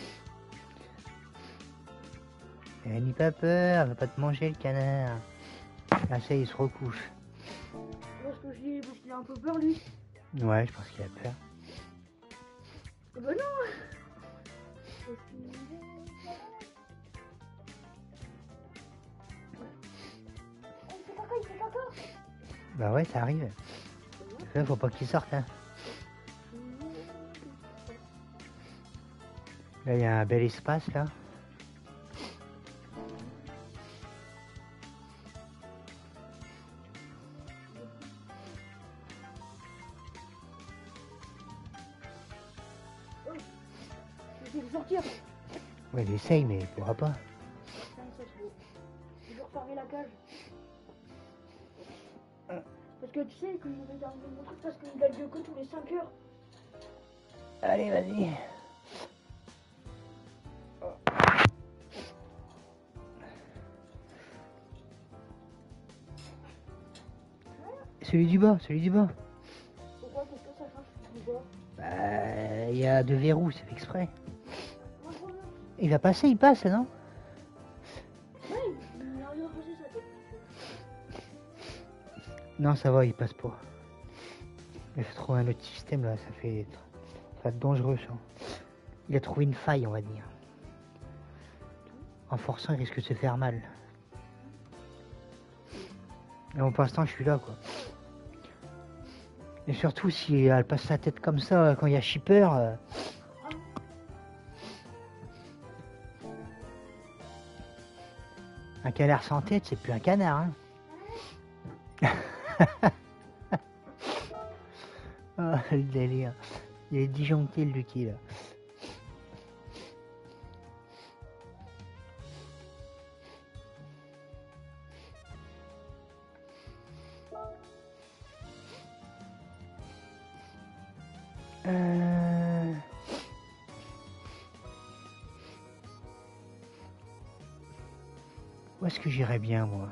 Eh, n'aie pas peur, elle va pas te manger le canard. Ah ça, il se recouche. Parce que je dis, parce qu'il a un peu peur lui. Ouais, je pense qu'il a peur. Eh ben non. Il fait caca, il fait caca. Bah ouais, ça arrive. Là, faut pas qu'il sorte. Hein. Là, il y a un bel espace là. Je vais le sortir. Ouais, il essaye, mais il pourra pas. Je vais refermer la cage. Parce que tu sais, que je vais garder mon truc parce qu'il a le que tous les cinq heures. Allez, vas-y. Celui du bas, celui du bas. Pourquoi? Qu'est-ce que ça change du bas? Bah, il y a deux verrous, c'est fait exprès. Moi, je reviens. Il va passer, il passe, non? Ouais, il a rien passé sa tête. Non, ça va, il passe pas. Il faut trouver un autre système là, ça fait, ça va être dangereux ça. Il a trouvé une faille, on va dire. En forçant, il risque de se faire mal. Et bon, pour l'instant, je suis là, quoi. Et surtout, si elle passe sa tête comme ça, quand il y a shipper... Euh... Un canard sans tête, c'est plus un canard, hein. Oh, le délire. Il est disjoncté, le Lucky, là. Euh... Où est-ce que j'irais bien, moi?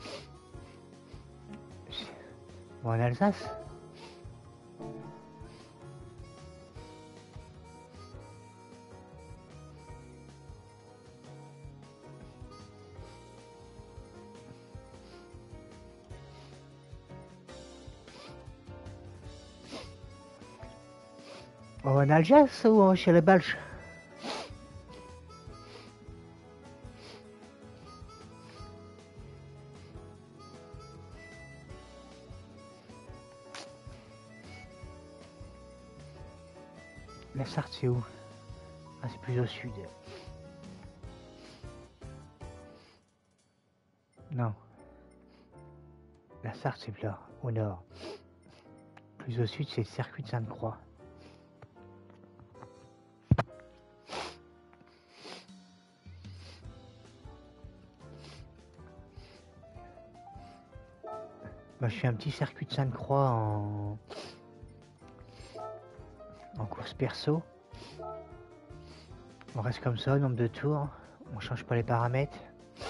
Bon, en Alsace? En Alsace ou chez les Belges? La Sarthe, c'est où? Ah, c'est plus au sud. Non. La Sarthe, c'est là, au nord. Plus au sud, c'est le circuit de Sainte-Croix. Moi, je fais un petit circuit de Sainte-Croix en... en course perso. On reste comme ça, nombre de tours. On change pas les paramètres.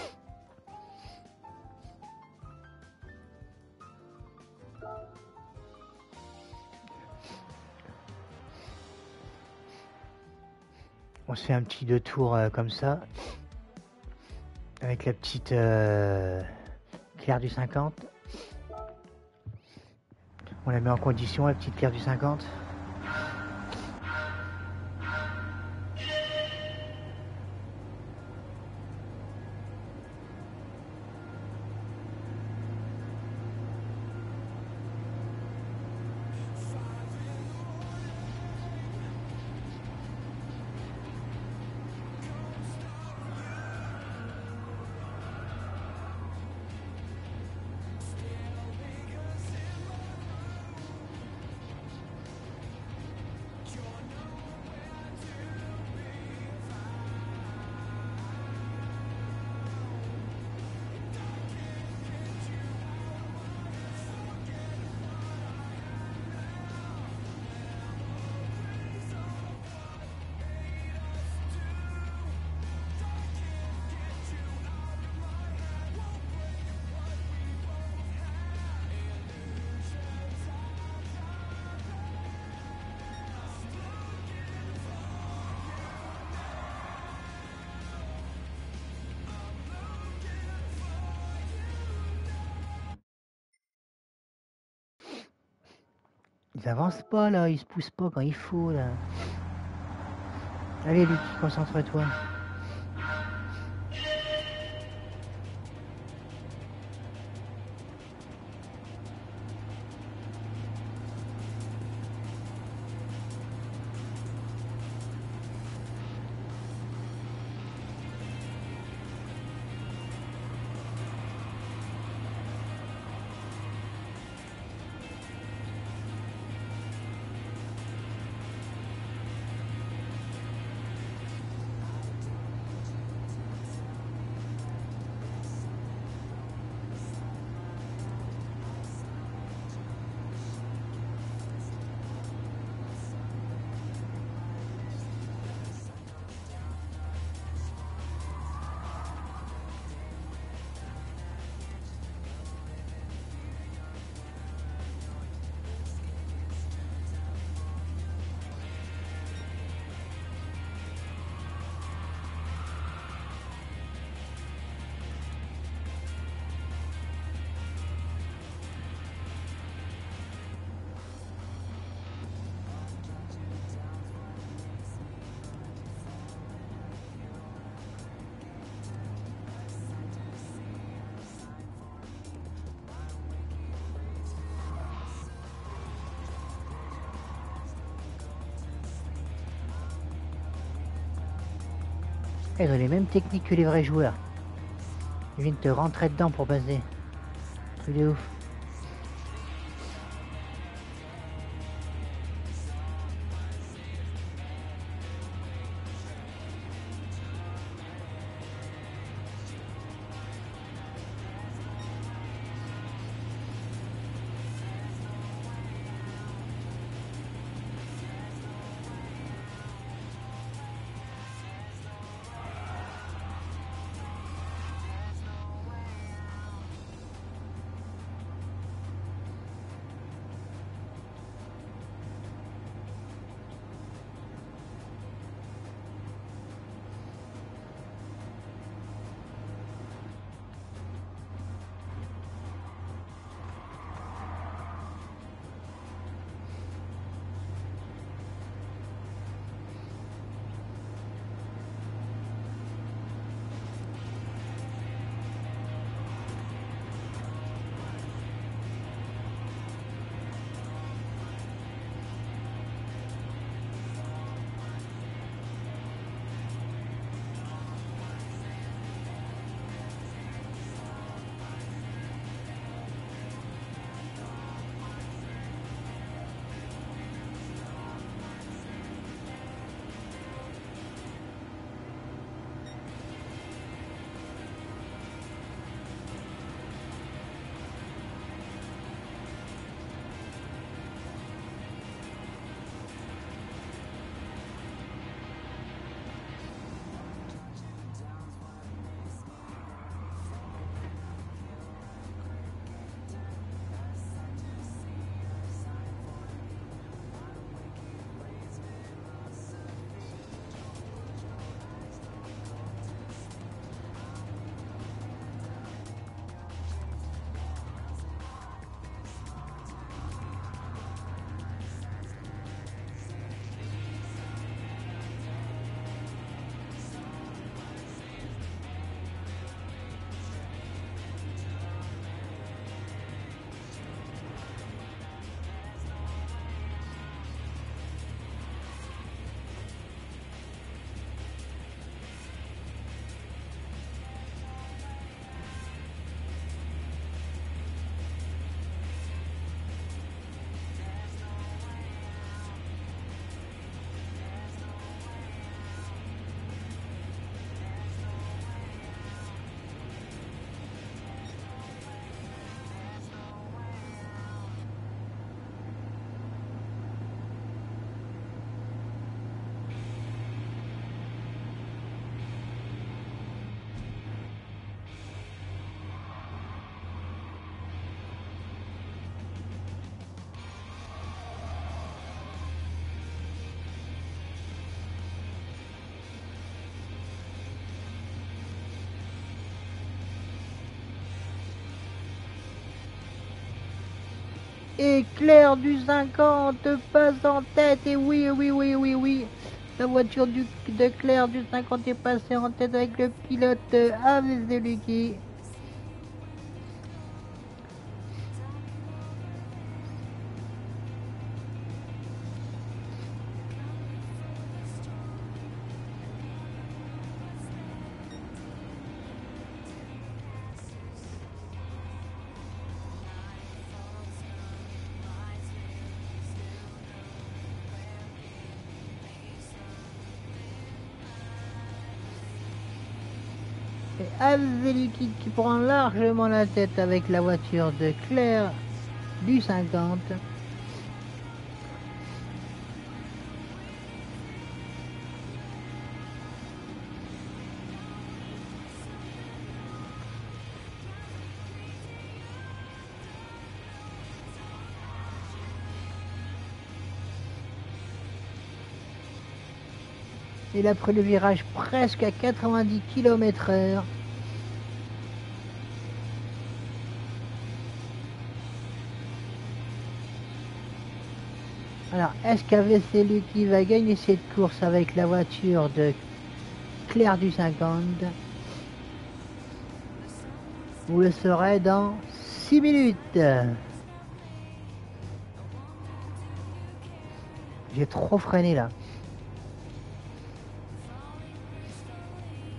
On se fait un petit deux tours euh, comme ça. Avec la petite euh, Claire du cinquante. On la met en condition, la petite Claire du cinquante. Ils avancent pas là, ils se poussent pas quand il faut là. Allez Lucky, concentre-toi. Ils ont les mêmes techniques que les vrais joueurs. Ils viennent te rentrer dedans pour passer. Truc de ouf. Éclair du cinquante passe en tête et oui, oui, oui, oui, oui. La voiture du, de Claire du cinquante est passée en tête avec le pilote Avzeluki. Avzeluki qui prend largement la tête avec la voiture de Claire du cinquante. Il a pris le virage presque à quatre-vingt-dix kilomètres heure. Alors, est-ce qu'Avzeluki va gagner cette course avec la voiture de Claire du cinquante? Vous le saurez dans six minutes. J'ai trop freiné là.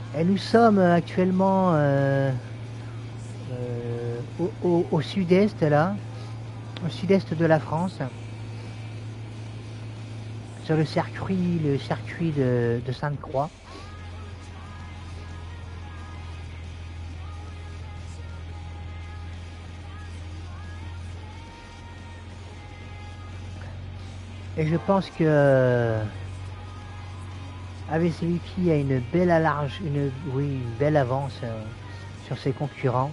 Et nous sommes actuellement euh, euh, au, au, au sud-est, là, au sud-est de la France, sur le circuit, le circuit de, de Sainte-Croix. Et je pense que A V C Wiki a une belle large, une, oui, une belle avance euh, sur ses concurrents.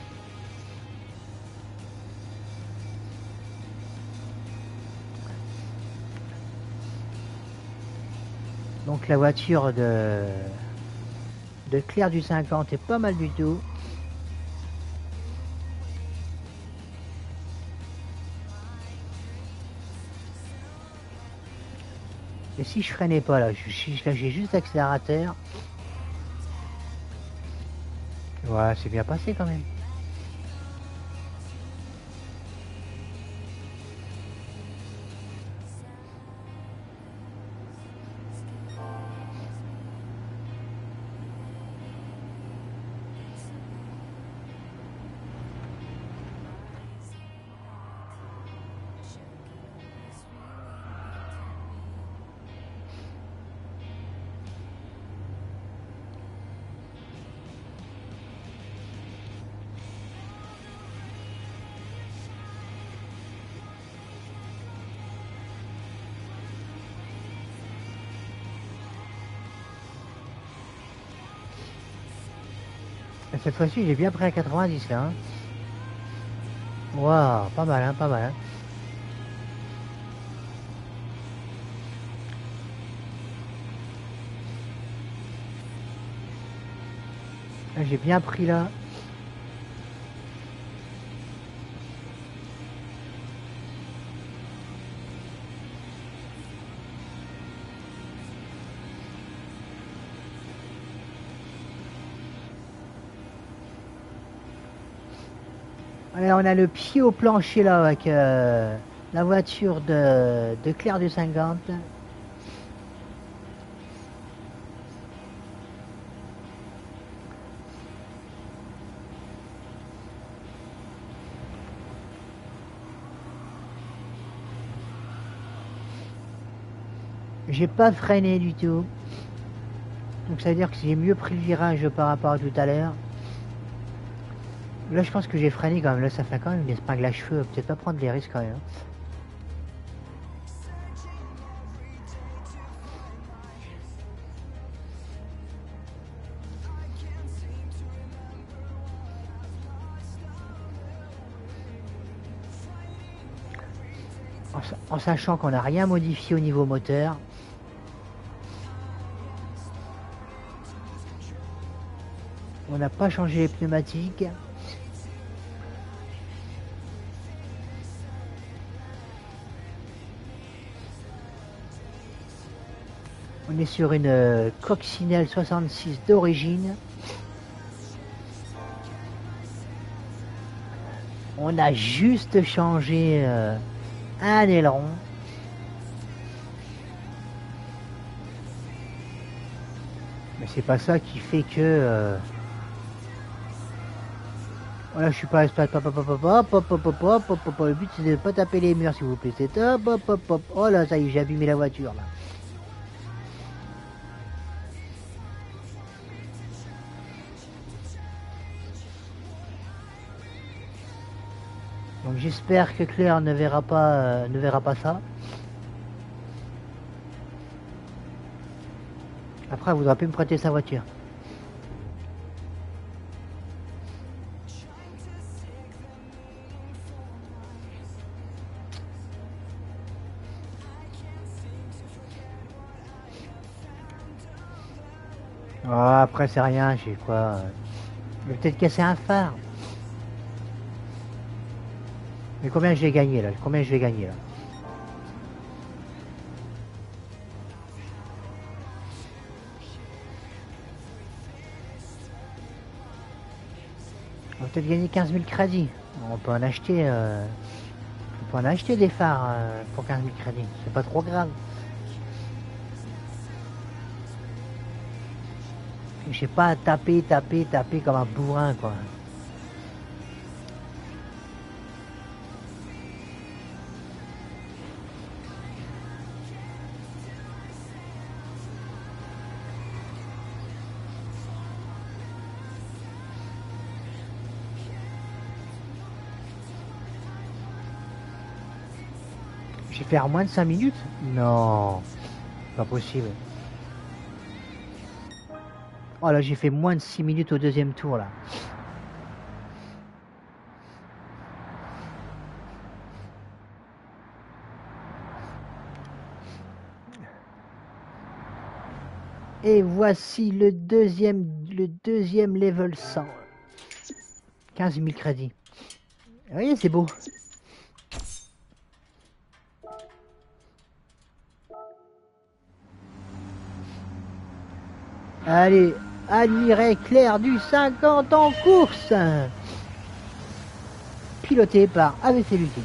Donc la voiture de, de Claire du cinquante est pas mal du tout. Et si je freinais pas là, je, je lâchais juste l'accélérateur. Ouais, c'est bien passé quand même. Et cette fois-ci, j'ai bien pris à quatre-vingt-dix là. Hein. Waouh, pas mal, hein, pas mal. Hein. J'ai bien pris là. Alors on a le pied au plancher là avec euh, la voiture de, de Claire du cinquante. J'ai pas freiné du tout. Donc ça veut dire que j'ai mieux pris le virage par rapport à tout à l'heure. Là je pense que j'ai freiné quand même. Là ça fait quand même une épingle à cheveux. Peut-être pas prendre les risques quand même. En, en sachant qu'on n'a rien modifié au niveau moteur. On n'a pas changé les pneumatiques. On est sur une euh, Coccinelle soixante-six d'origine. On a juste changé euh, un aileron. Mais c'est pas ça qui fait que... Euh... Voilà, je suis pas... Le but c'est de ne pas taper les murs s'il vous plaît. C'est hop hop hop hop. Oh là, ça y est, j'ai abîmé la voiture là. Donc j'espère que Claire ne verra pas, euh, ne verra pas ça. Après, elle voudra plus me prêter sa voiture. Oh, après, c'est rien, j'ai quoi. Je vais peut-être casser un phare. Mais combien je vais gagner là? Combien je vais gagner là? On va peut-être gagner quinze mille crédits. On peut en acheter. Euh... On peut en acheter des phares euh, pour quinze mille crédits. C'est pas trop grave. J'ai pas à taper, taper, taper comme un bourrin, quoi. J'ai fait en moins de cinq minutes? Non, pas possible. Oh là, j'ai fait moins de six minutes au deuxième tour, là. Et voici le deuxième, le deuxième level cent. quinze mille crédits. Vous voyez, c'est beau. Allez, admirez Claire du cinquante en course. Piloté par A V C Lucie.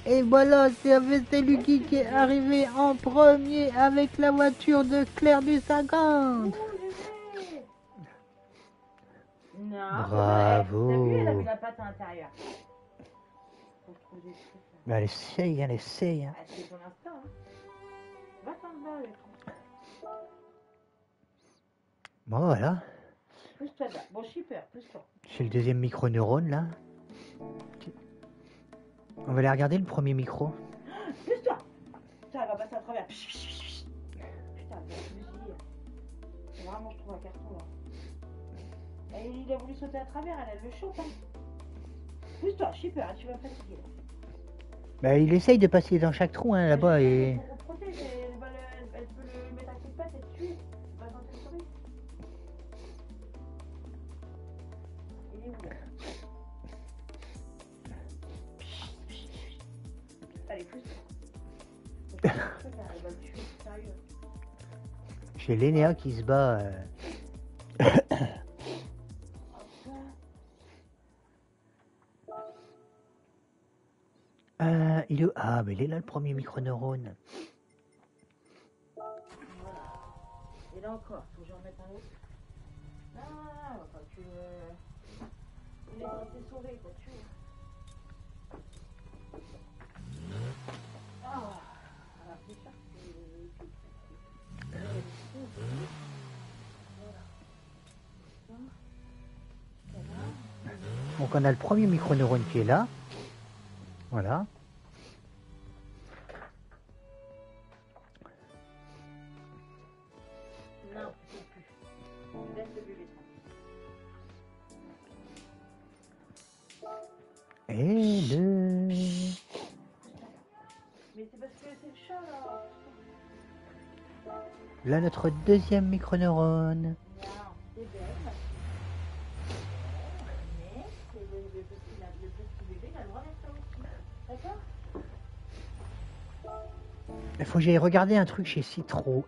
Et voilà, c'est c'est Lucky qui est arrivé en premier avec la voiture de Claire du cinquante. Oh, je sais. Non. Bravo. T'as vu, elle a mis la patte à l'intérieur. Faut que je trouve des trucs, là. Mais elle essaye, elle essaye. Hein. Ah, c'est ton instinct, hein. Va t'en bas, le truc. Bon, voilà. Pousse-toi là. Bon, shipper, pousse-toi. C'est le deuxième micro-neurone, là. On va aller regarder le premier micro. Pousse-toi. Putain, elle va passer à travers. Putain, elle va fusiller. Vraiment, je trouve un carton, là. Et il a voulu sauter à travers, elle a le chaud, hein. Pousse-toi, shipper, hein, tu vas me fatiguer, là. Bah, il essaye de passer dans chaque trou, hein, là-bas, et... Elle protège, elle, va le- elle, elle peut le mettre à coup de patte et te tuer. Elle va tenter de sauver. Il est où, là? Allez, pousse-toi. Elle va le tuer, sérieux. J'ai Lénéa qui se bat. euh. Euh, il est où? Ah, mais il est là, le premier microneurone. Voilà. Et là encore, faut que j'en remette un autre. Ah, enfin, tu... euh, il est censé sauver, quoi, tu vois. Ah, alors c'est sûr que... Donc on a le premier microneurone qui est là. Voilà. Non, c'est plus. Laisse le bébé tranquille. Et le... Mais c'est parce que c'est le chat, là. Là, notre deuxième microneurone. Non, c'est belle. Mais c'est le, le, petit, la- le petit bébé, il a le droit d'être là aussi. D'accord? Il faut que j'aille regarder un truc chez Citroën.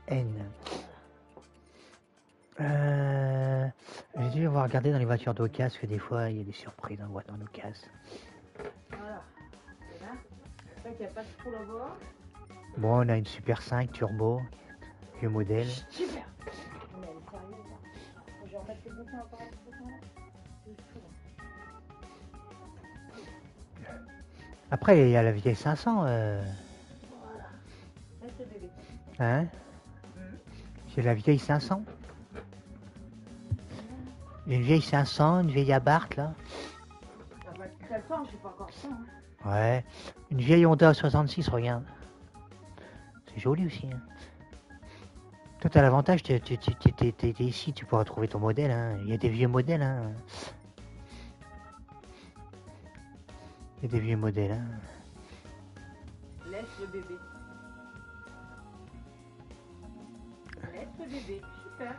Euh... J'ai dû avoir regardé dans les voitures d'occasion, parce que des fois, il y a des surprises dans les voitures d'occasion. Voilà. Et là, c'est vrai qu'il n'y a pas de trou là-bas. Bon, on a une Super cinq Turbo, vieux modèle. Super. Mais elle est sérieuse, là. Faut que je remette les bouquins encore un petit peu là. C'est fou, là. Après, il y a la vieille cinq cents. Euh... Voilà. Laisse le bébé. Hein? C'est la vieille cinq cents. Une vieille cinq cents, une vieille Abarth, là. Ça va être très fort, je sais pas encore ça. Hein. Ouais. Une vieille Honda soixante-six, regarde. C'est joli aussi. Hein. Toi, t'as l'avantage, t'es, t'es, t'es, t'es, t'es, t'es ici, tu pourras trouver ton modèle. Hein. Il y a des vieux modèles. Hein. Il y a des vieux modèles. Hein. Laisse le bébé. Laisse le bébé. Super.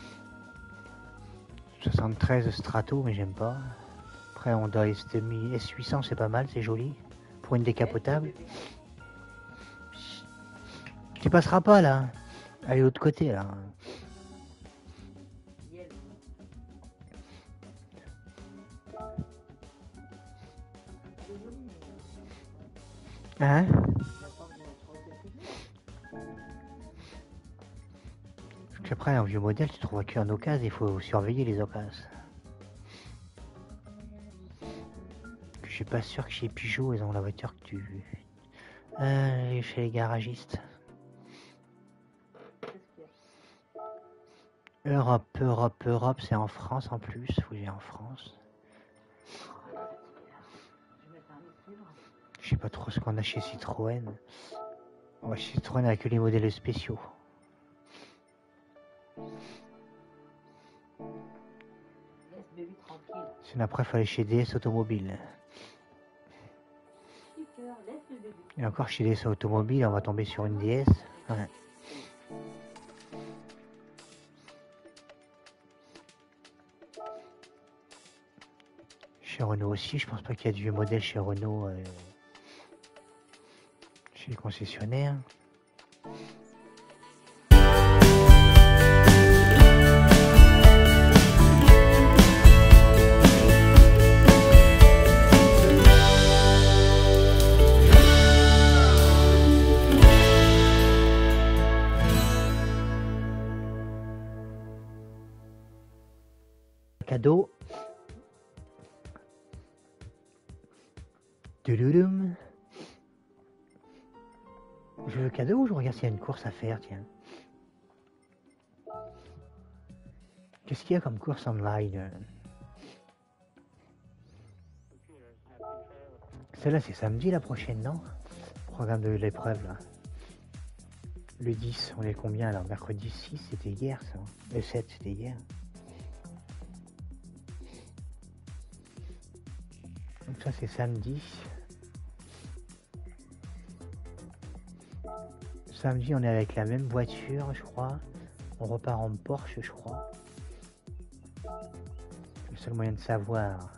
soixante-treize Strato, mais j'aime pas. Après, Honda S huit cents, c'est pas mal, c'est joli. Pour une décapotable. Tu passeras pas, là. Allez, de l'autre côté, là. Hein? Parce qu'après, un vieux modèle, tu trouves qu'en occasion, il faut surveiller les occasions. Je suis pas sûr que chez Peugeot, ils ont la voiture que tu veux. Euh, chez les garagistes. Europe, Europe, Europe, c'est en France en plus. Faut que j'aille en France. Je sais pas trop ce qu'on a chez Citroën. Ouais, chez Citroën avec les modèles spéciaux. Sinon après, il faut aller chez D S Automobile. Et encore chez D S Automobile, on va tomber sur une D S. Ouais. Chez Renault aussi, je pense pas qu'il y a de vieux modèles chez Renault. Euh, chez les concessionnaires. cadeau. Toulouloum. Je veux le cadeau ou je regarde s'il y a une course à faire, tiens. Qu'est-ce qu'il y a comme course online? Celle-là, c'est samedi la prochaine, non? Programme de l'épreuve, là. Le dix, on est combien alors? Mercredi six, c'était hier, ça. Le sept, c'était hier. Donc ça, c'est samedi. Samedi, on est avec la même voiture, je crois. On repart en Porsche, je crois. C'est le seul moyen de savoir.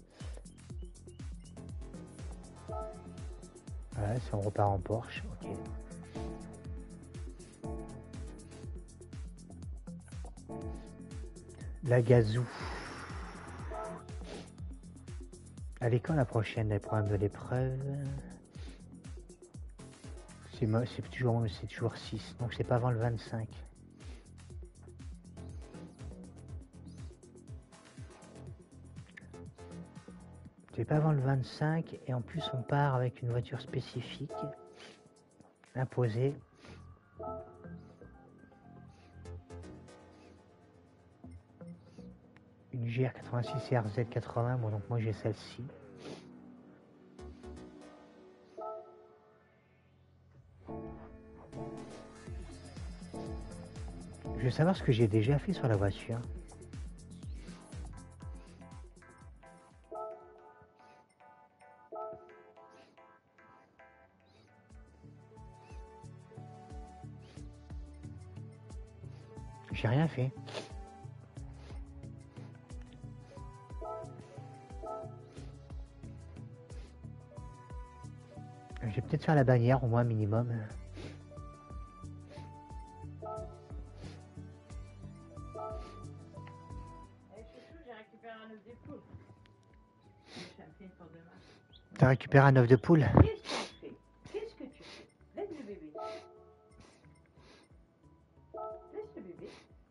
Voilà, si on repart en Porsche, ok. La gazou. Allez, quand la prochaine, les programmes de l'épreuve? C'est c'est toujours, c'est toujours six, donc c'est pas avant le vingt-cinq. C'est pas avant le vingt-cinq, et en plus on part avec une voiture spécifique, imposée. Une G R quatre-vingt-six R Z quatre-vingts, bon donc moi j'ai celle-ci. Je veux savoir ce que j'ai déjà fait sur la voiture. J'ai rien fait. Je vais peut-être faire la bannière au moins minimum. T'as récupéré un œuf de poule? Qu'est-ce que tu fais? Qu'est-ce que tu fais? Laisse le bébé. Laisse le bébé.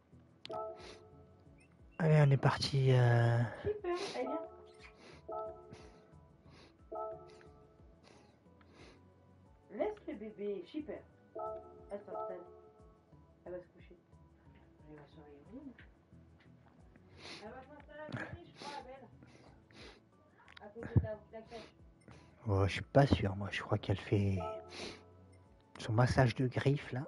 Allez, on est parti. Euh... Super, allez viens. Laisse le bébé, Shipper. Elle s'installe. Elle va se coucher. Elle va se réveiller. Elle va s'installer à côté, je crois, Abel. À côté de la, la crèche. Oh, je suis pas sûr, moi. Je crois qu'elle fait son massage de griffe, là.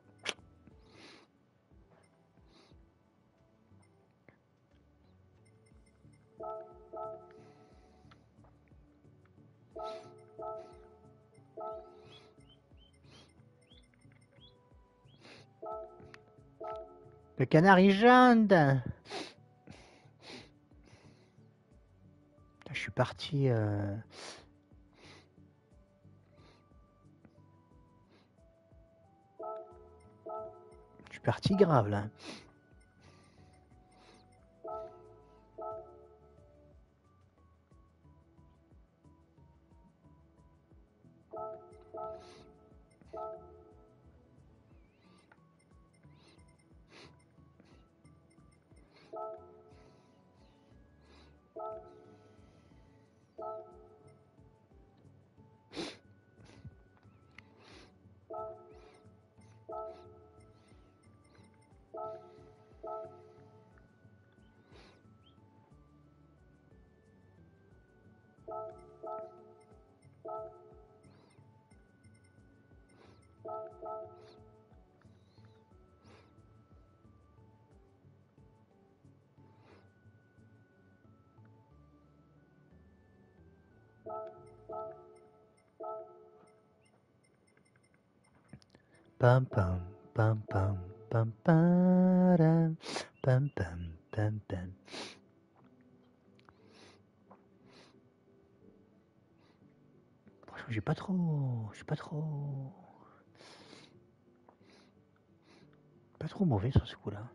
Le canard, il jonde. Je suis parti... Euh... Je suis parti grave, là. Pam pam pam pam pam pam pam pam pam pam. Franchement, j'ai pas trop, j'ai pas trop, pas trop mauvais sur ce coup-là.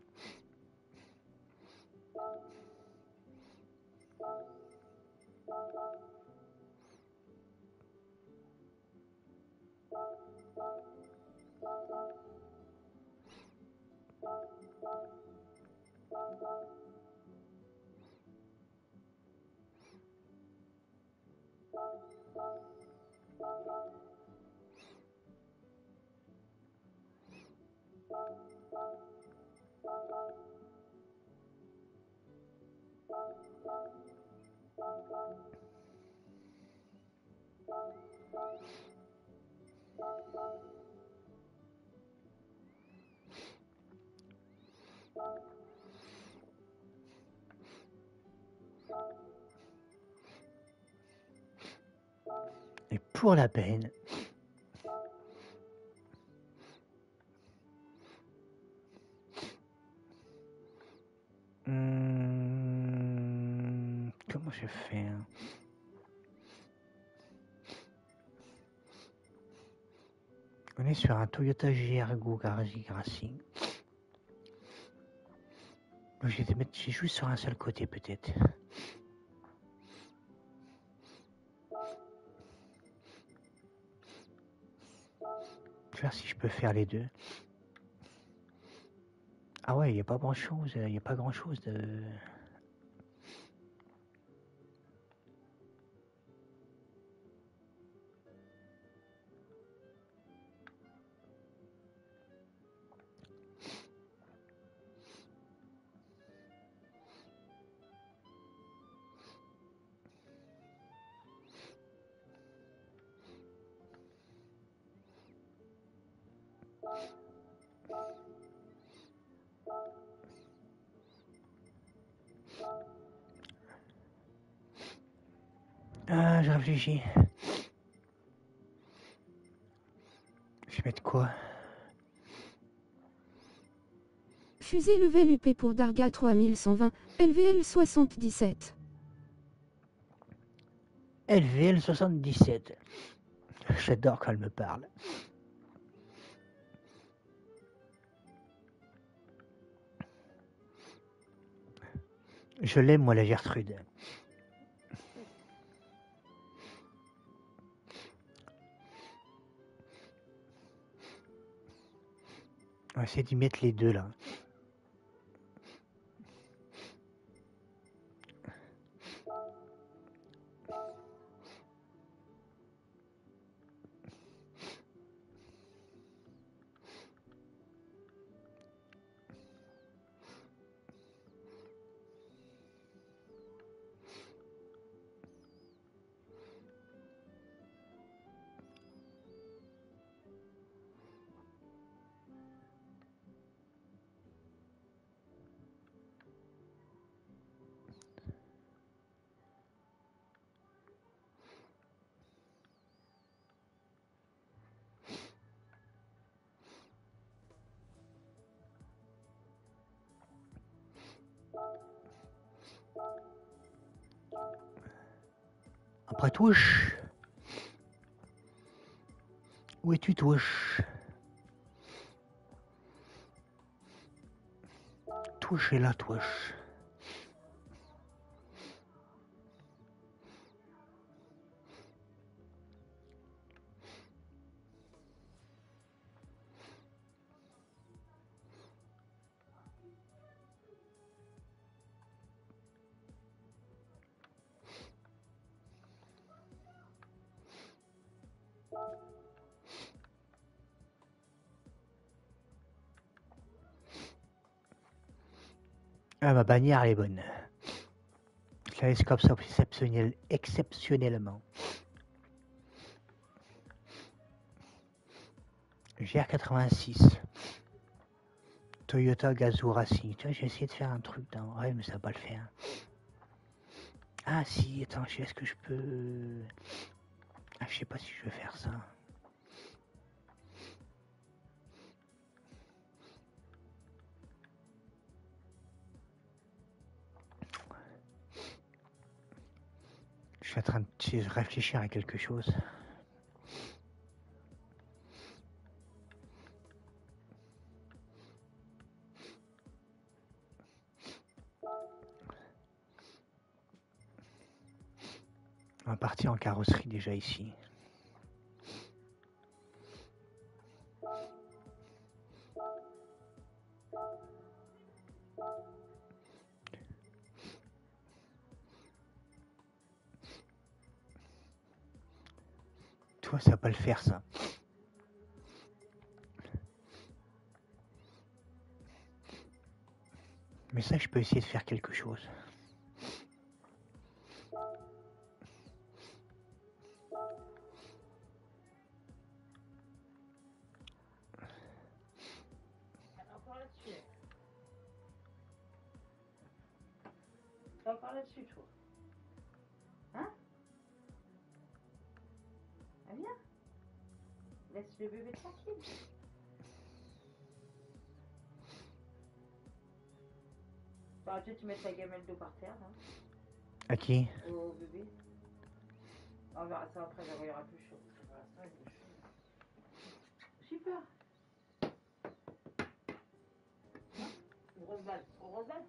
Et pour la peine, hum, comment je fais hein? On est sur un Toyota G R Go Garage Racing. Je vais te mettre juste sur un seul côté peut-être. Je vais voir si je peux faire les deux. Ah ouais, il n'y a pas grand chose, il n'y a pas grand chose de... Ah, je réfléchis. Je vais mettre quoi? Fusée level U P pour Darga trois mille cent vingt, L V L soixante-dix-sept. L V L soixante-dix-sept. J'adore quand elle me parle. Je l'aime, moi, la Gertrude. On va essayer d'y mettre les deux, là. Après touche. Où es-tu, touche? Touche est là, touche. Ah, ma bannière, elle est bonne. Je la laisse comme ça exceptionnel, exceptionnellement. G R quatre-vingt-six. Toyota Gazoo Racing. Tu vois, j'ai essayé de faire un truc dans... Ouais, mais ça va pas le faire. Ah si, attends, je sais, est-ce que je peux... Ah, je sais pas si je vais faire ça. Je suis en train de réfléchir à quelque chose. On va partir en carrosserie déjà ici. Toi, ça va pas le faire ça. Mais ça, je peux essayer de faire quelque chose. Encore là-dessus. T'es encore là-dessus, toi. Hein? Ah, viens. Laisse le bébé tranquille. Bah, tu tu mets ta gamelle d'eau par terre, là. À qui? Au bébé. On verra ça après, il y aura plus chaud. Pour l'instant, il est chaud. Super. Une grosse balle. Une grosse balle.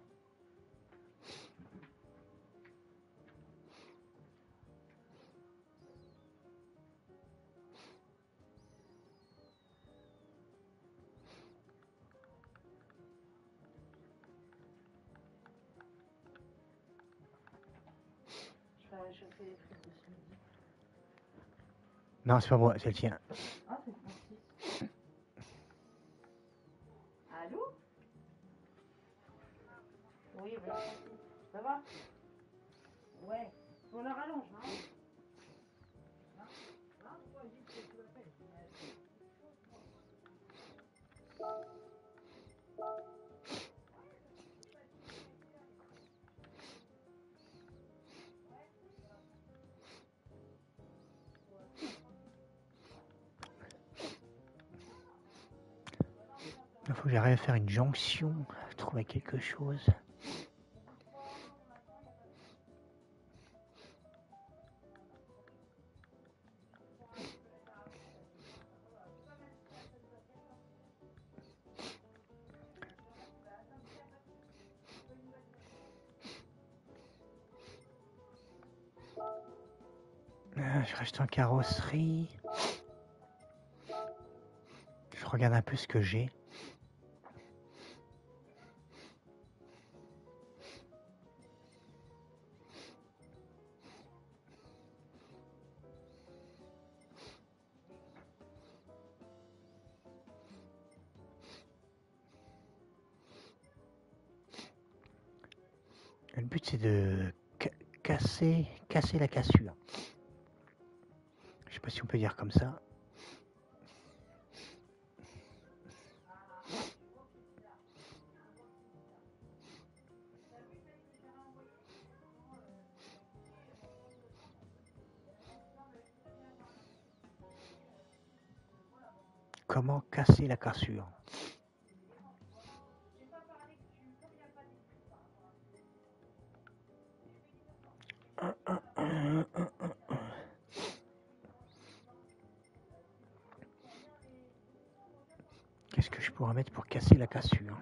Je vais chauffer les frites de ce midi. Non, c'est pas moi, c'est le tien. Ah, c'est Francis. Allô? Oui, voilà. Ça va? Ouais. On la rallonge, hein? Il faut que j'arrive à faire une jonction, trouver quelque chose. Euh, je reste en carrosserie. Je regarde un peu ce que j'ai. Le but c'est de ca- casser, casser la cassure. Je sais pas si on peut dire comme ça. Comment casser la cassure? Qu'est-ce que je pourrais mettre pour casser la cassure?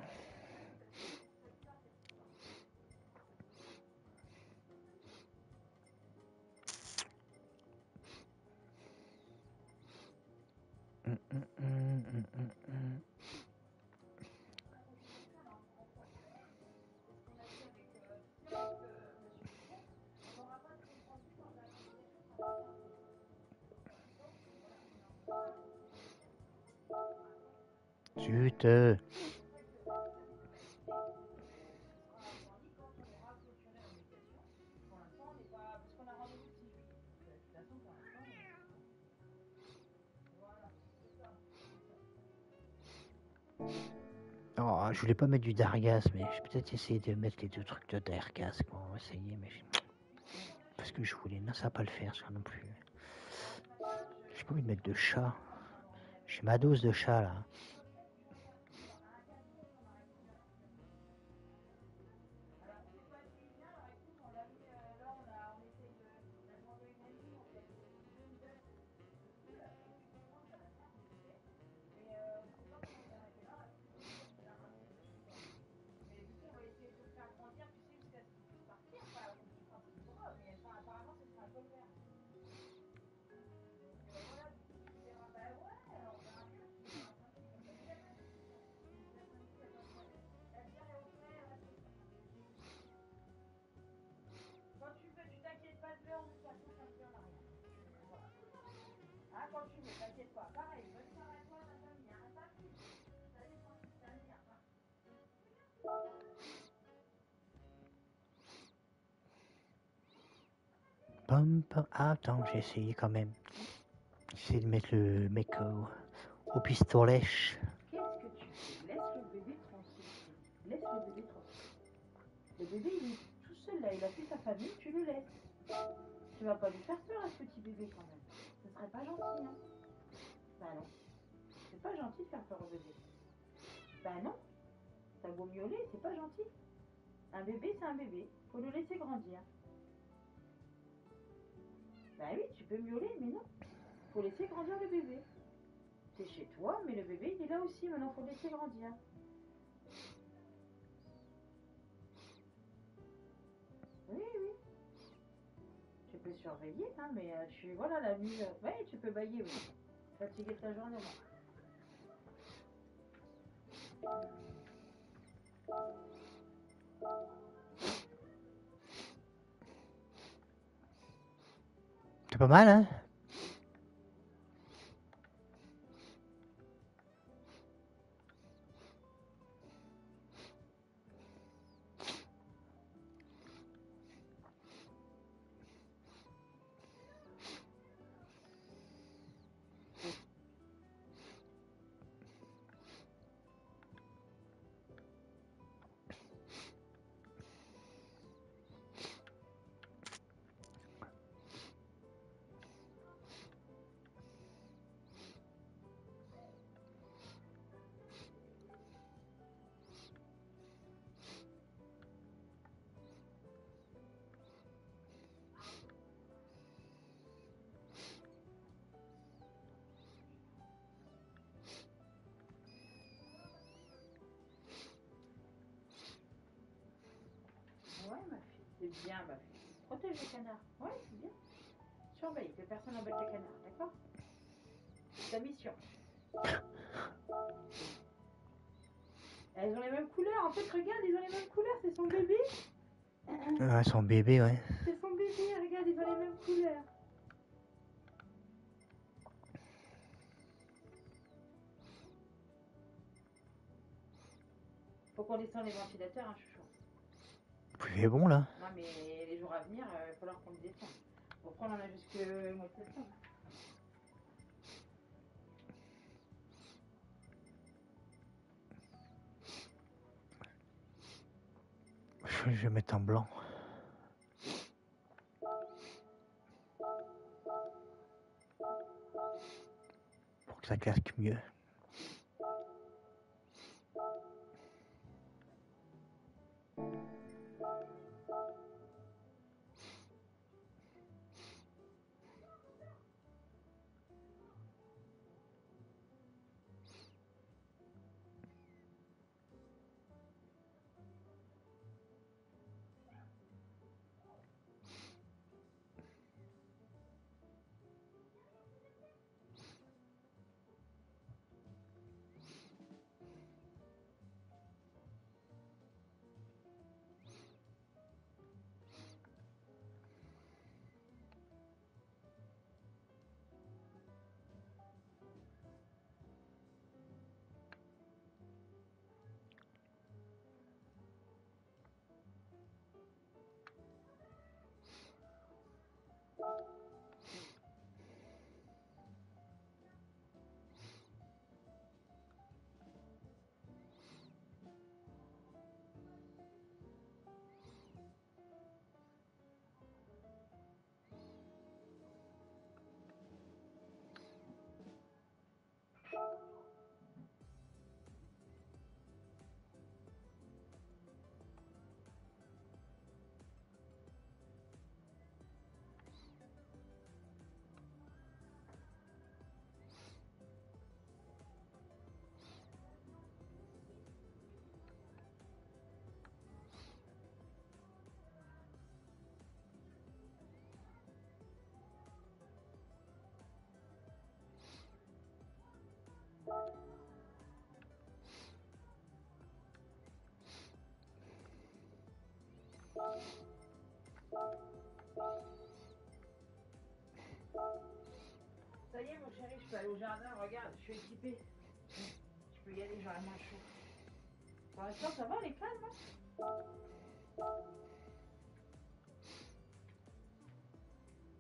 Hum, hum, hum, hum, hum, hum. Zut. euh. Oh, je voulais pas mettre du Dargas, mais je vais peut-être essayer de mettre les deux trucs de Dargas. Bon, on va essayer, mais je- parce que je voulais. Non, ça va pas le faire, ça non plus. J'ai pas envie de mettre de chat. J'ai ma dose de chat là. Pom, pom. Ah, attends, j'ai essayé quand même. J'ai essayé de mettre le mec au, au pistolet. Qu'est-ce que tu fais? Laisse le bébé tranquille. Laisse le bébé tranquille. Le bébé, il est tout seul là, il a plus sa famille, tu le laisses. Tu vas pas lui faire peur à ce petit bébé quand même. Ce serait pas gentil, hein. Bah non. C'est pas gentil de faire peur au bébé. Bah non. T'as beau miauler, c'est pas gentil. Un bébé, c'est un bébé. Faut le laisser grandir. Bah oui, tu peux miauler, mais non. Faut laisser grandir le bébé. T'es chez toi, mais le bébé, il est là aussi. Maintenant, faut le laisser grandir. Oui, oui. Tu peux surveiller, hein, mais euh, tu... Voilà, la nuit... Euh... Oui, tu peux bailler, oui. Fatigué de ta journée, moi. C'est pas mal, hein? Ouais, ma fille, c'est bien, ma fille. Protège les canards. Ouais, c'est bien. Surveille que personne n'embête les canards, d'accord? C'est ta mission. Elles ont les mêmes couleurs. En fait, regarde, ils ont les mêmes couleurs. C'est son bébé. Ouais, son bébé, ouais. C'est son bébé. Regarde, ils ont les mêmes couleurs. Faut qu'on descende les ventilateurs, hein, chouchou. Il fait bon, là. Non, mais les jours à venir, il euh, va falloir qu'on le descende. Pour prendre, on a jusque le mois de septembre. Je vais mettre en blanc. Pour que ça casque mieux. Ça y est, mon chéri, je peux aller au jardin. Regarde, je suis équipée. Je peux y aller, j'aurai moins chaud. Pour l'instant, ça va, les calme, hein?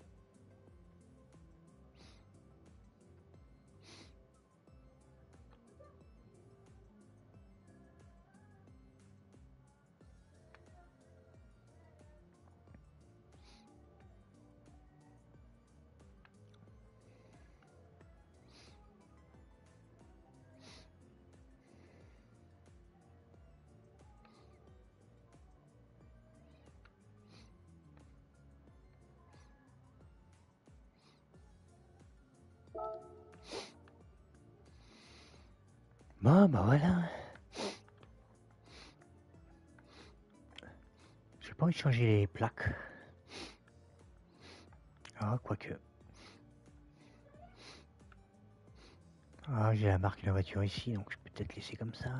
Bon, bah voilà. J'ai pas envie de changer les plaques. Ah, quoique. Ah, j'ai la marque de la voiture ici, donc je peux peut-être laisser comme ça.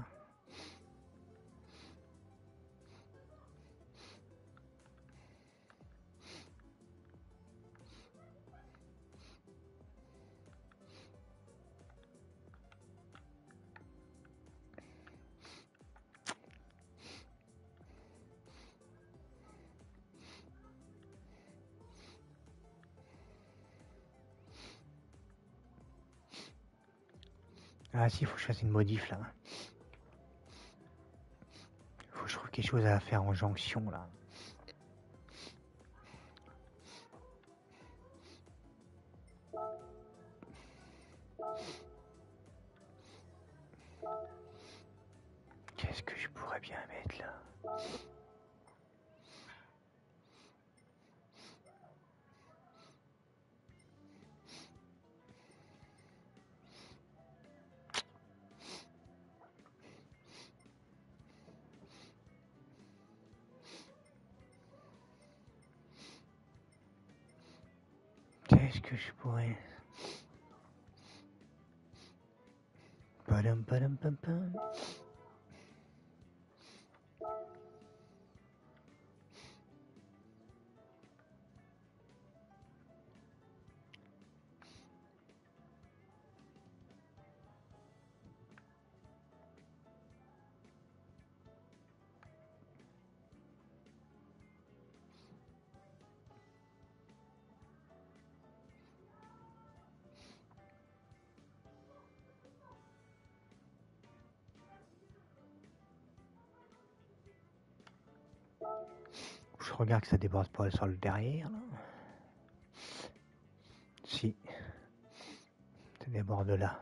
Ah si, il faut que je fasse une modif là. Faut que je trouve quelque chose à faire en jonction là. Qu'est-ce que je pourrais bien mettre là? Qu'est-ce que je pourrais... Padam, padam, pam, pam. Je regarde que ça déborde pas sur le derrière là. Si, ça déborde là.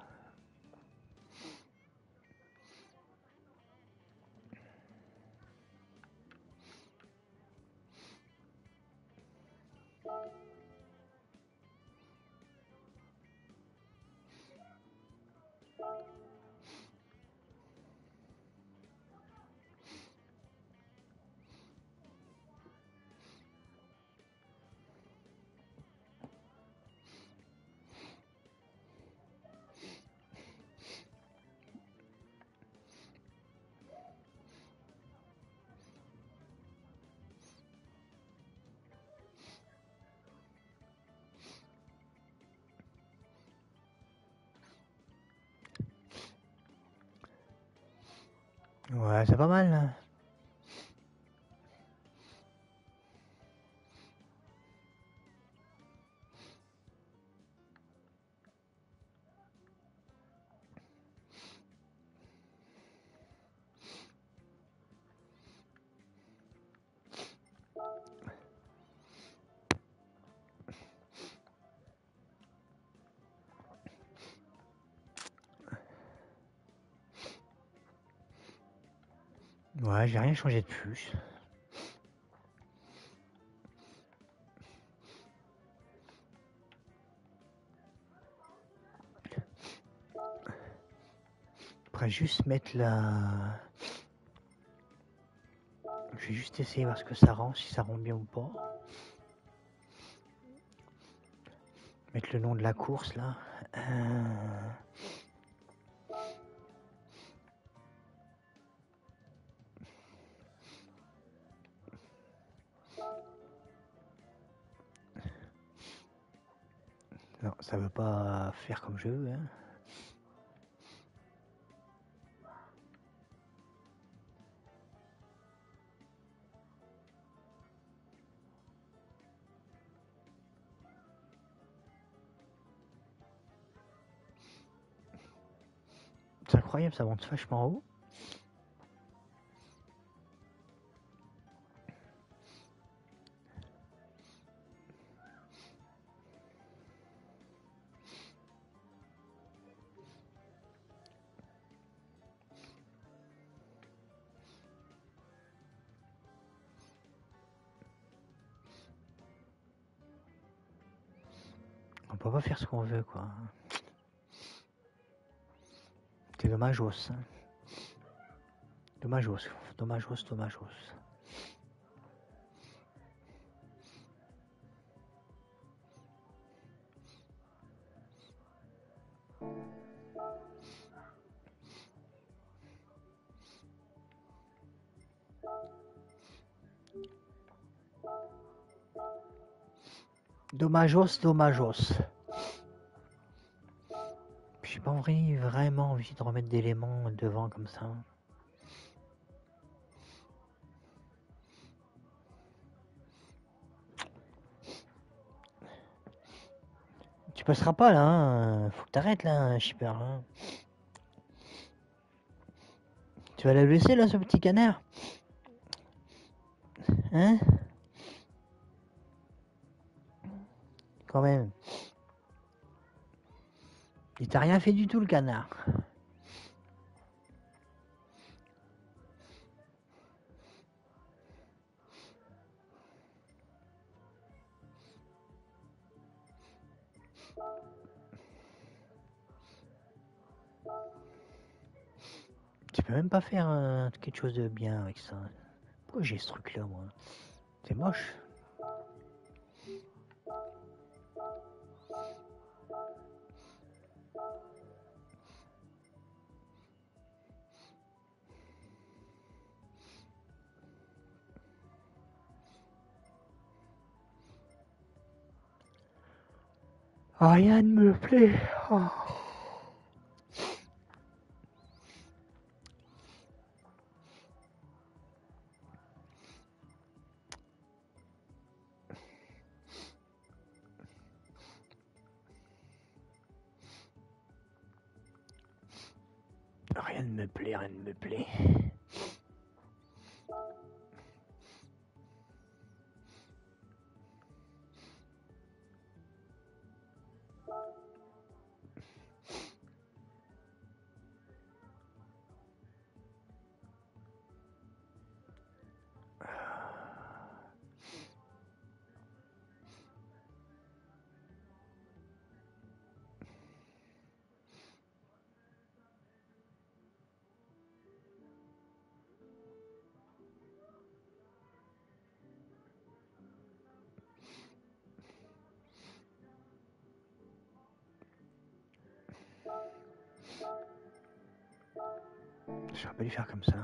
Ouais, c'est pas mal là. Ouais, j'ai rien changé de plus. Après, juste mettre la... Je vais juste essayer voir ce que ça rend, si ça rend bien ou pas. Mettre le nom de la course là. Euh... Non, ça veut pas faire comme je veux. Hein. C'est incroyable, ça monte vachement haut. On peut pas faire ce qu'on veut quoi. dommagos. Dommagos, dommagos, dommagos. Dommagos, dommagos. J'ai pas envie, vraiment envie de remettre d'éléments devant comme ça. Tu passeras pas là, hein. Faut que t'arrêtes là, shipper. Hein. Tu vas la laisser là, ce petit canard? Hein? Quand même. Il t'a rien fait du tout, le canard. Tu peux même pas faire euh, quelque chose de bien avec ça. Pourquoi j'ai ce truc là, moi? C'est moche. Rien ne me plaît. Oh. Rien ne me plaît, rien ne me plaît. Je vais pas lui faire comme ça.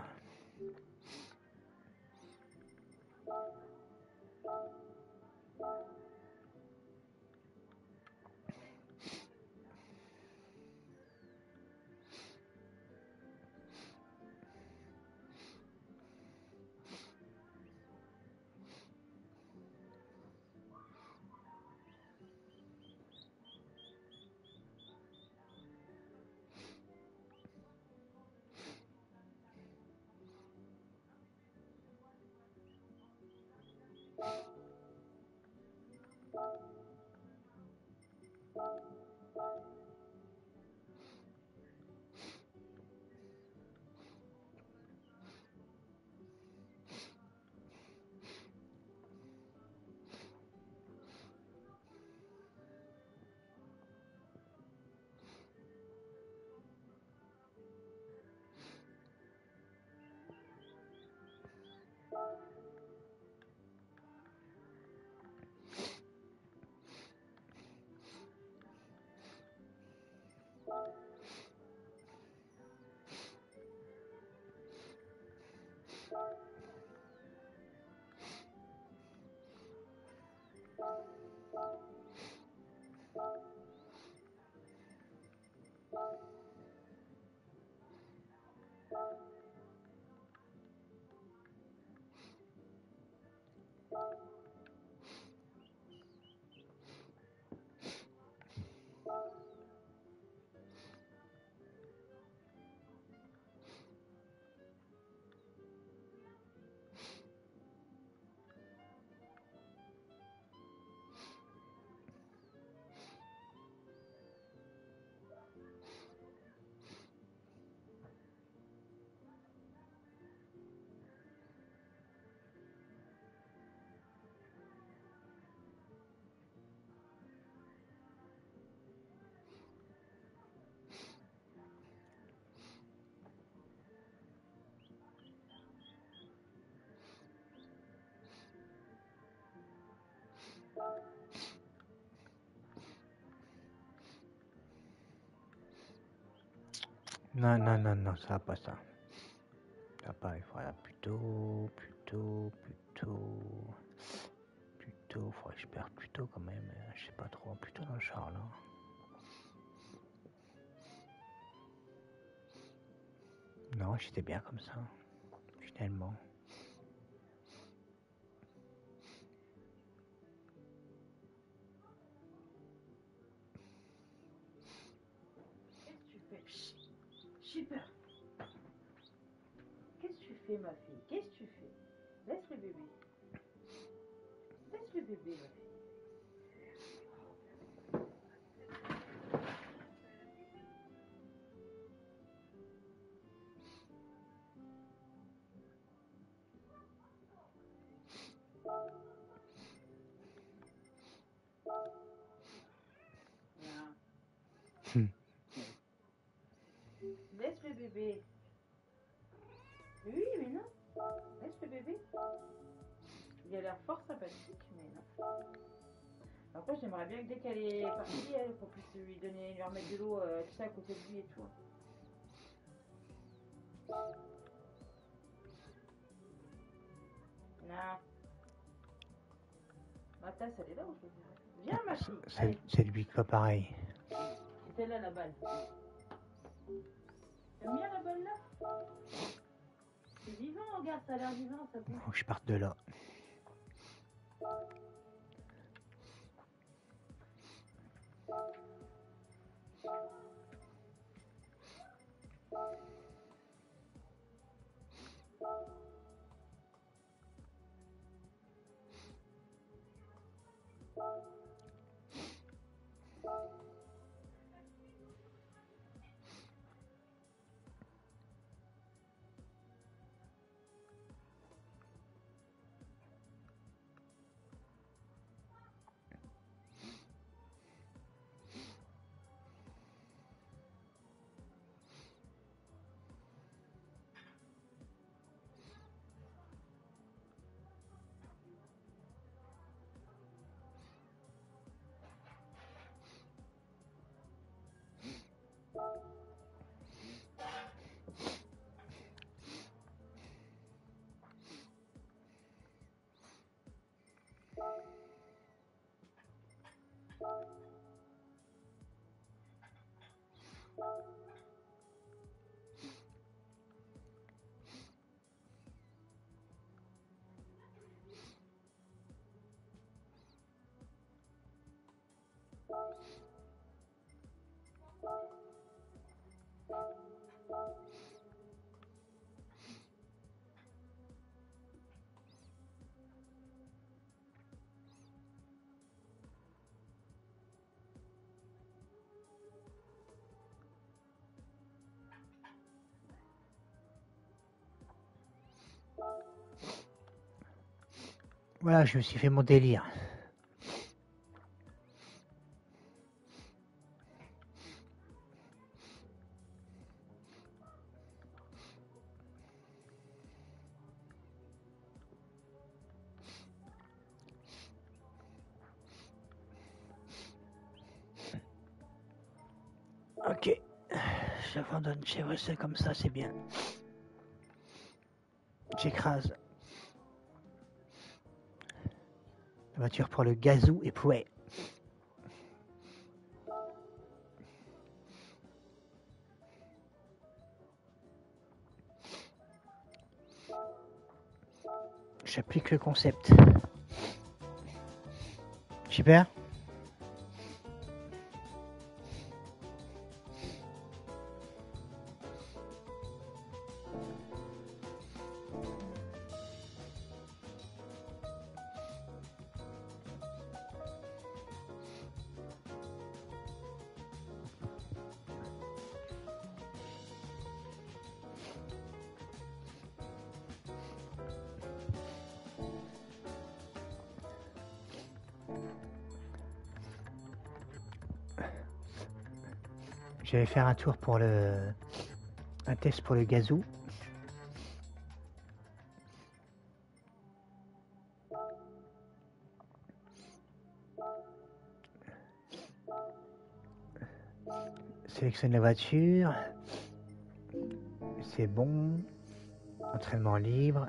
Non, non, non, non, ça va pas ça. Ça va pas, il faudra plutôt, plutôt, plutôt, plutôt, faudrait que je perde plutôt quand même, je sais pas trop, plutôt dans le char là. Non, j'étais bien comme ça, finalement. Qu'est-ce que tu fais? Chut, j'ai peur. Qu'est-ce que tu fais, ma fille? Qu'est-ce que tu fais? Laisse le bébé. Laisse le bébé, ma fille. Voilà. Hmm. Laisse le bébé. Oui, mais non. Laisse le bébé. Il a l'air fort sympathique, mais non. Après, j'aimerais bien que dès qu'elle est partie, elle, qu'on puisse lui donner, lui remettre de l'eau, euh, tu sais, à côté de lui et tout. Non. Ma tasse, elle est là ou je l'ai fait? Viens, ma fille. C'est Allez, c'est lui qui pas pareil. c'est celle-là, la balle. T'aimes bien la balle là? C'est vivant, regarde, ça a l'air vivant, ça bouge. Faut que je parte de là. Voilà, je me suis fait mon délire. Ok, j'abandonne, j'ai resté comme ça, c'est bien. J'écrase. La voiture pour le gazou est prêt. J'applique le concept. Super. Je vais faire un tour pour le... un test pour le gazou. Sélectionne la voiture. c'est bon. Entraînement libre.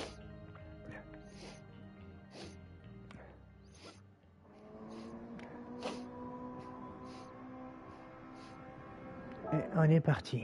Et on est parti.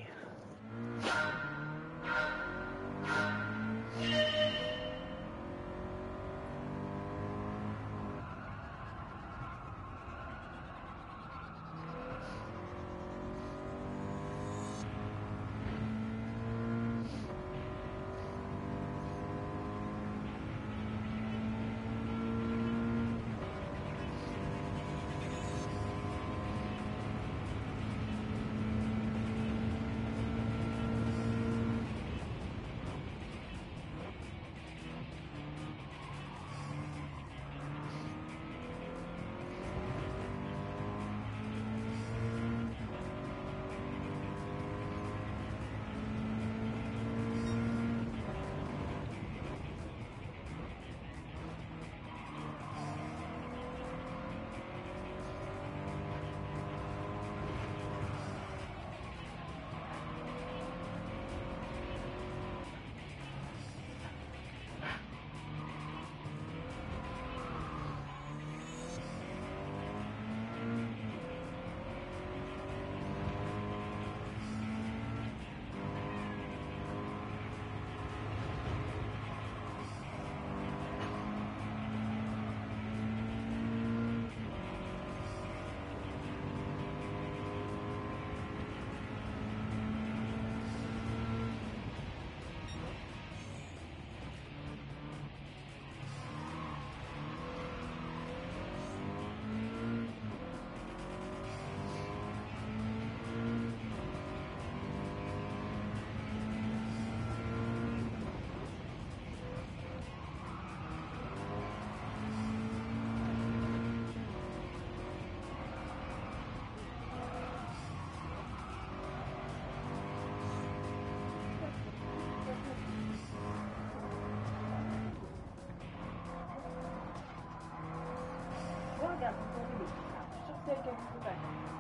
Regarde, on peut rouler. Je suis sûre que c'est elle qui a vu le bac.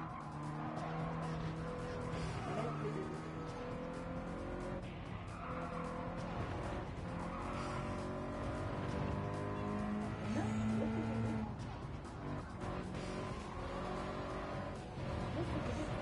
Elle laisse les deux. Non, laisse les deux. Laisse les deux.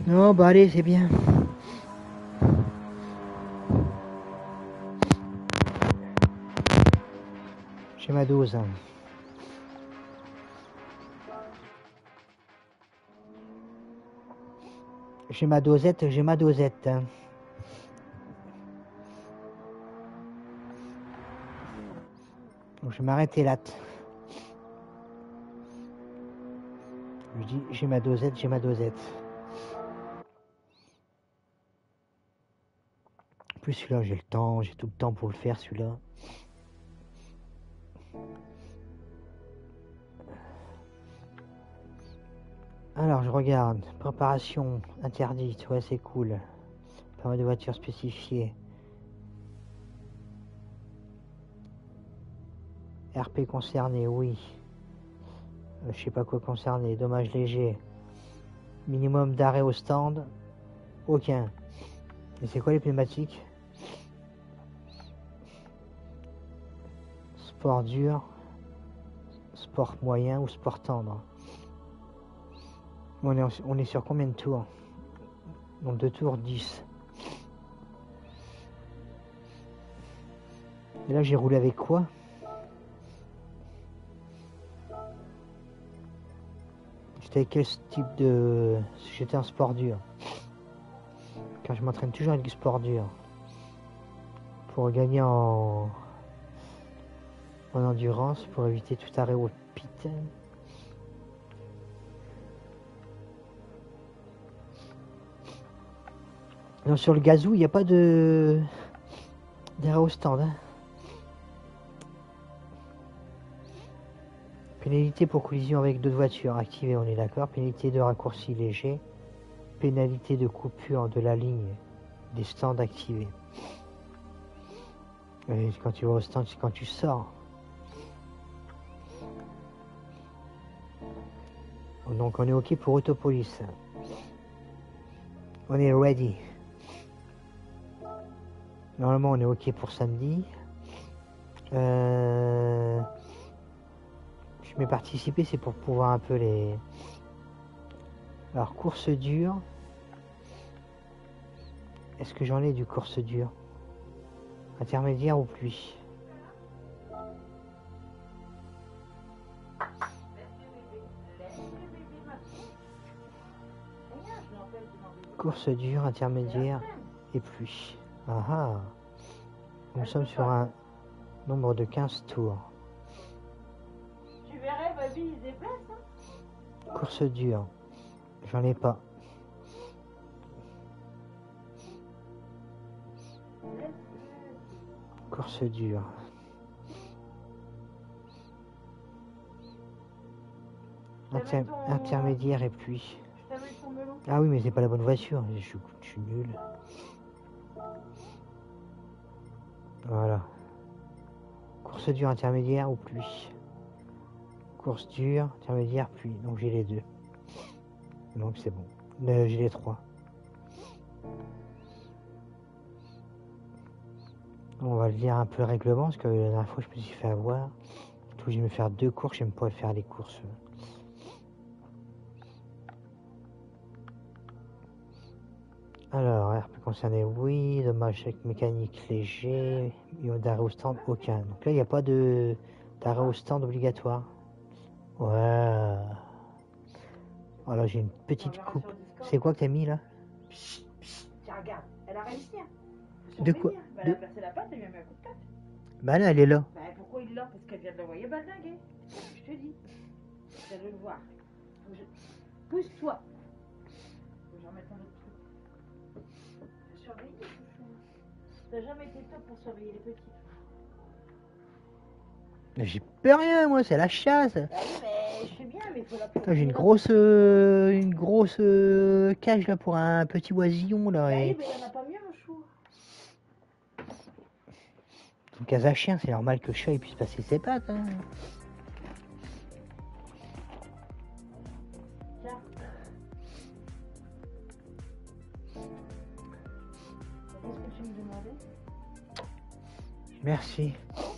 Non, bah allez, c'est bien. J'ai ma dose. Hein. J'ai ma dosette, j'ai ma dosette. Hein. Donc, je vais m'arrêter là. Je dis, j'ai ma dosette, j'ai ma dosette. En plus, celui-là, j'ai le temps, j'ai tout le temps pour le faire, celui-là. Alors, je regarde. Préparation interdite, ouais, c'est cool. Permis de voiture spécifié. R P concerné, oui. Euh, je sais pas quoi concerné. Dommages légers. Minimum d'arrêt au stand. Aucun. Et c'est quoi les pneumatiques? Sport dur. Sport moyen ou sport tendre. On est, en- on est sur combien de tours? Donc deux tours, dix. Et là, j'ai roulé avec quoi? J'étais avec quel type de... J'étais en sport dur. Car je m'entraîne toujours avec du sport dur. Pour gagner en... en endurance, pour éviter tout arrêt au pit. Non, sur le gazou, il n'y a pas de... d'arrêt au stand. Hein. Pénalité pour collision avec d'autres voitures activée, on est d'accord. Pénalité de raccourci léger. Pénalité de coupure de la ligne des stands activés. Et quand tu vas au stand, c'est quand tu sors. Donc on est OK pour Autopolice. On est ready. Normalement on est OK pour samedi. Euh... Je mets participer, c'est pour pouvoir un peu les... Alors course dure. Est-ce que j'en ai du course dure? Intermédiaire ou pluie? Course dure, intermédiaire et pluie. Ah ah. Nous sommes sur un nombre de quinze tours. Tu verrais, Baby, il se déplace. Hein. Course dure. J'en ai pas. Course dure. Inter ton... Intermédiaire et pluie. Je t'avais ton melon. Ah oui, mais c'est pas la bonne voiture. Je suis, je suis nul. Voilà. Course dure, intermédiaire ou pluie. Course dure, intermédiaire, pluie. Donc j'ai les deux. Donc c'est bon. Euh, j'ai les trois. On va lire un peu le règlement parce que la dernière fois je me suis fait avoir. Surtout je vais me faire deux courses, je vais pas faire les courses. Alors, R P concerné, oui. Dommage mécanique léger. D'arrêt au stand, aucun. Donc là, il n'y a pas de d'arrêt au stand obligatoire. Ouais. Alors, j'ai une petite coupe. C'est quoi que t'as mis là? Psst, psst, tiens, regarde, elle a réussi. Hein. De quoi? Bah, elle a placé la patte, elle lui a mis un coup de patte. Bah là, elle est là. Bah, pourquoi il l'a? Parce qu'elle vient de l'envoyer baldinguer. Je te dis. Elle veut le voir. Je... Pousse-toi. Faut que j'en mette un autre truc. Je surveille les chouchous. T'as jamais été top pour surveiller les petits. J'ai peur rien, moi, c'est la chasse. Bah oui, mais je sais bien, mais il faut la Putain, j'ai une grosse, euh, une grosse euh, cage là pour un petit oisillon là. Bah Et... oui, mais il n'y en a pas mieux, mon chou. Donc, à un chien, c'est normal que le chat il puisse passer ses pattes. Hein. Tiens. Qu'est-ce que tu me demandais? Merci.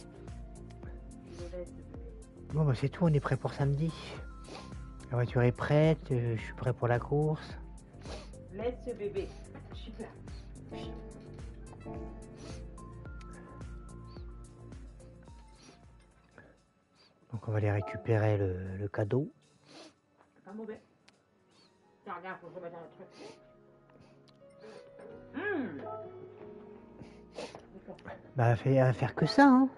Bon, bah c'est tout, on est prêt pour samedi. La voiture est prête, euh, je suis prêt pour la course. Laisse ce bébé. Super. Donc on va aller récupérer le, le cadeau. Pas mauvais. Tiens, regarde, faut que je remette un truc. Mmh. Bah elle va faire, elle va faire que ça, hein.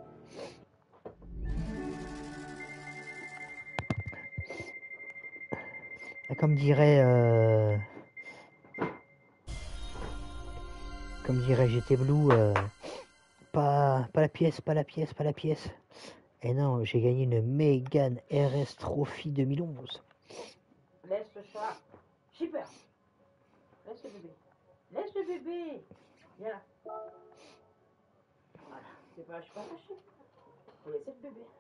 Comme dirait euh, comme dirait G T Blue, euh, pas, pas la pièce, pas la pièce, pas la pièce. Et non, j'ai gagné une Mégane R S Trophy deux mille onze. Laisse le chat. Super. Laisse le bébé. Laisse le bébé. Viens là. Voilà. C'est pas, je suis pas fâchée. Faut laisser le bébé.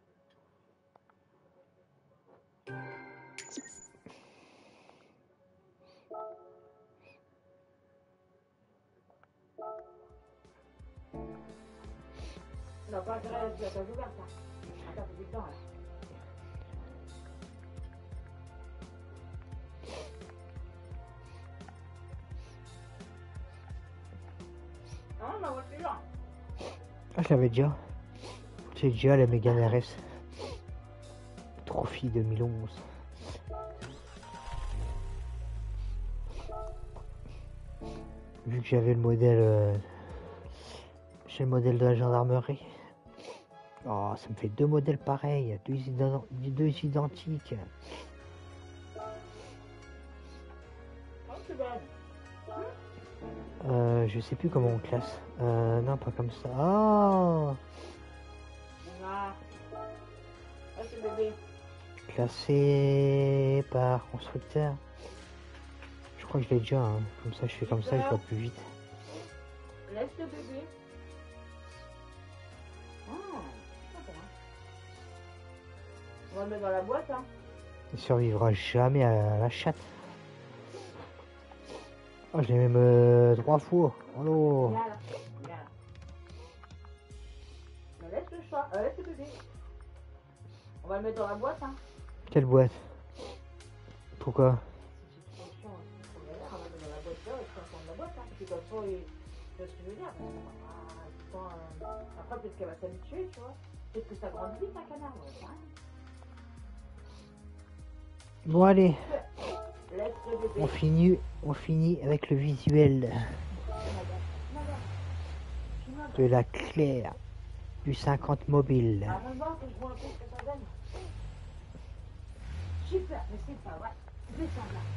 Non, pas que la cage ouverte. Hein. Attends, c'est du temps là. Non, ma voiture. Ah, je l'avais déjà. J'ai déjà la Mégane R S Trophy deux mille onze. Vu que j'avais le modèle, euh, j'ai le modèle de la gendarmerie. Oh, ça me fait deux modèles pareils, deux, ident deux identiques. Oh, c'est belle. Euh, je sais plus comment on classe. Euh, non, pas comme ça. Oh, Là. Laisse le bébé. classé par constructeur. Je crois que je l'ai déjà. Hein. Comme ça, je fais comme ça, je vois plus vite. Laisse le bébé. Oh, c'est sympa. On va le mettre dans la boîte, hein. Il survivra jamais à la chatte. Oh, je l'ai même euh, trois fois. Oh. Viens là. Viens là. Mais laisse le chat. Euh, laisse le bébé. On va le mettre dans la boîte, hein. Quelle boîte? Pourquoi? C'est une fonction, hein. On va le mettre dans la boîte là et puis on prend la boîte, hein. Et comme ça, il... tu vois ce que je veux dire? Ah, putain, euh... Après, peut-être qu'elle va s'habituer, tu vois. Peut-être que ça grandit vite, un canard. Ouais, pareil. Bon, allez. Laisse le bébé. On finit, on finit avec le visuel de la Claire du cinquante mobile. Ah, même pas, que je vois un peu ce que ça donne. Super, mais c'est pas vrai. Descends là.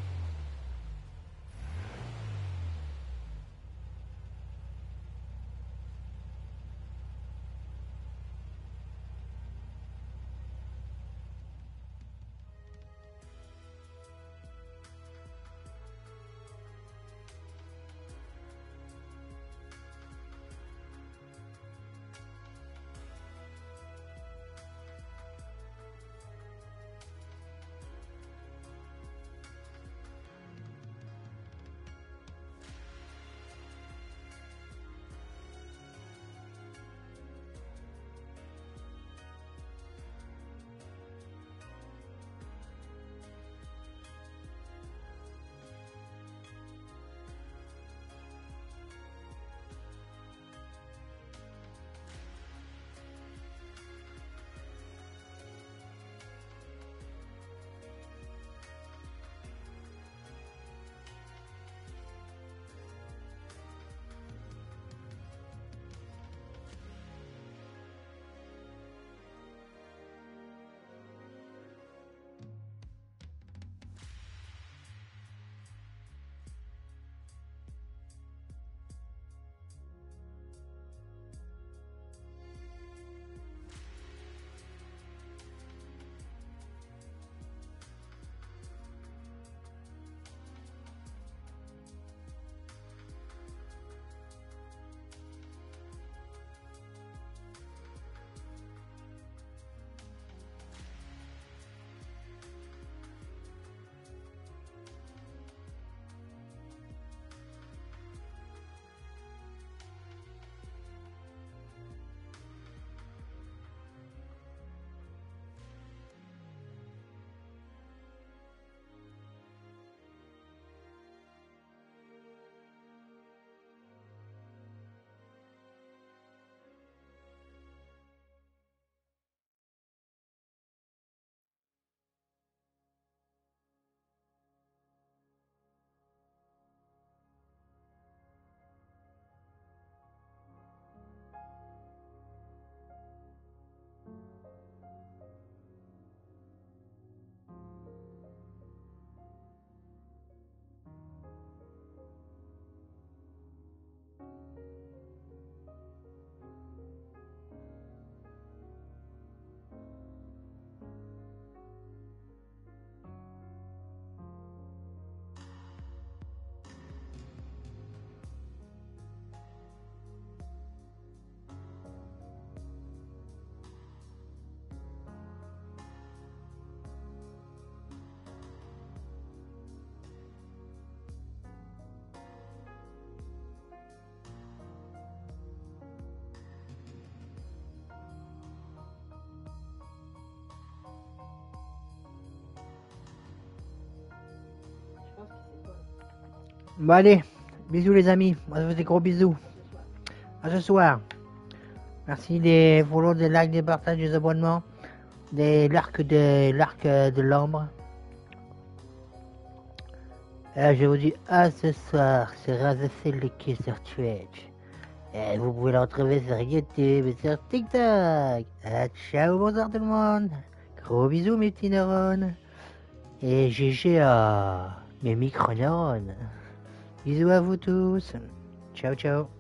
Bon allez, bisous les amis, on se fait des gros bisous. À ce soir. Merci des follow, des likes, des partages, des abonnements, des l'arc de l'arc de l'ombre. Euh, je vous dis à ce soir sur Razafelleke sur Twitch. Et vous pouvez le retrouver sur YouTube et sur TikTok. Ah, ciao, bonsoir tout le monde. Gros bisous mes petits neurones. Et G G à mes micro-neurones. Bisous à vous tous. Ciao, ciao.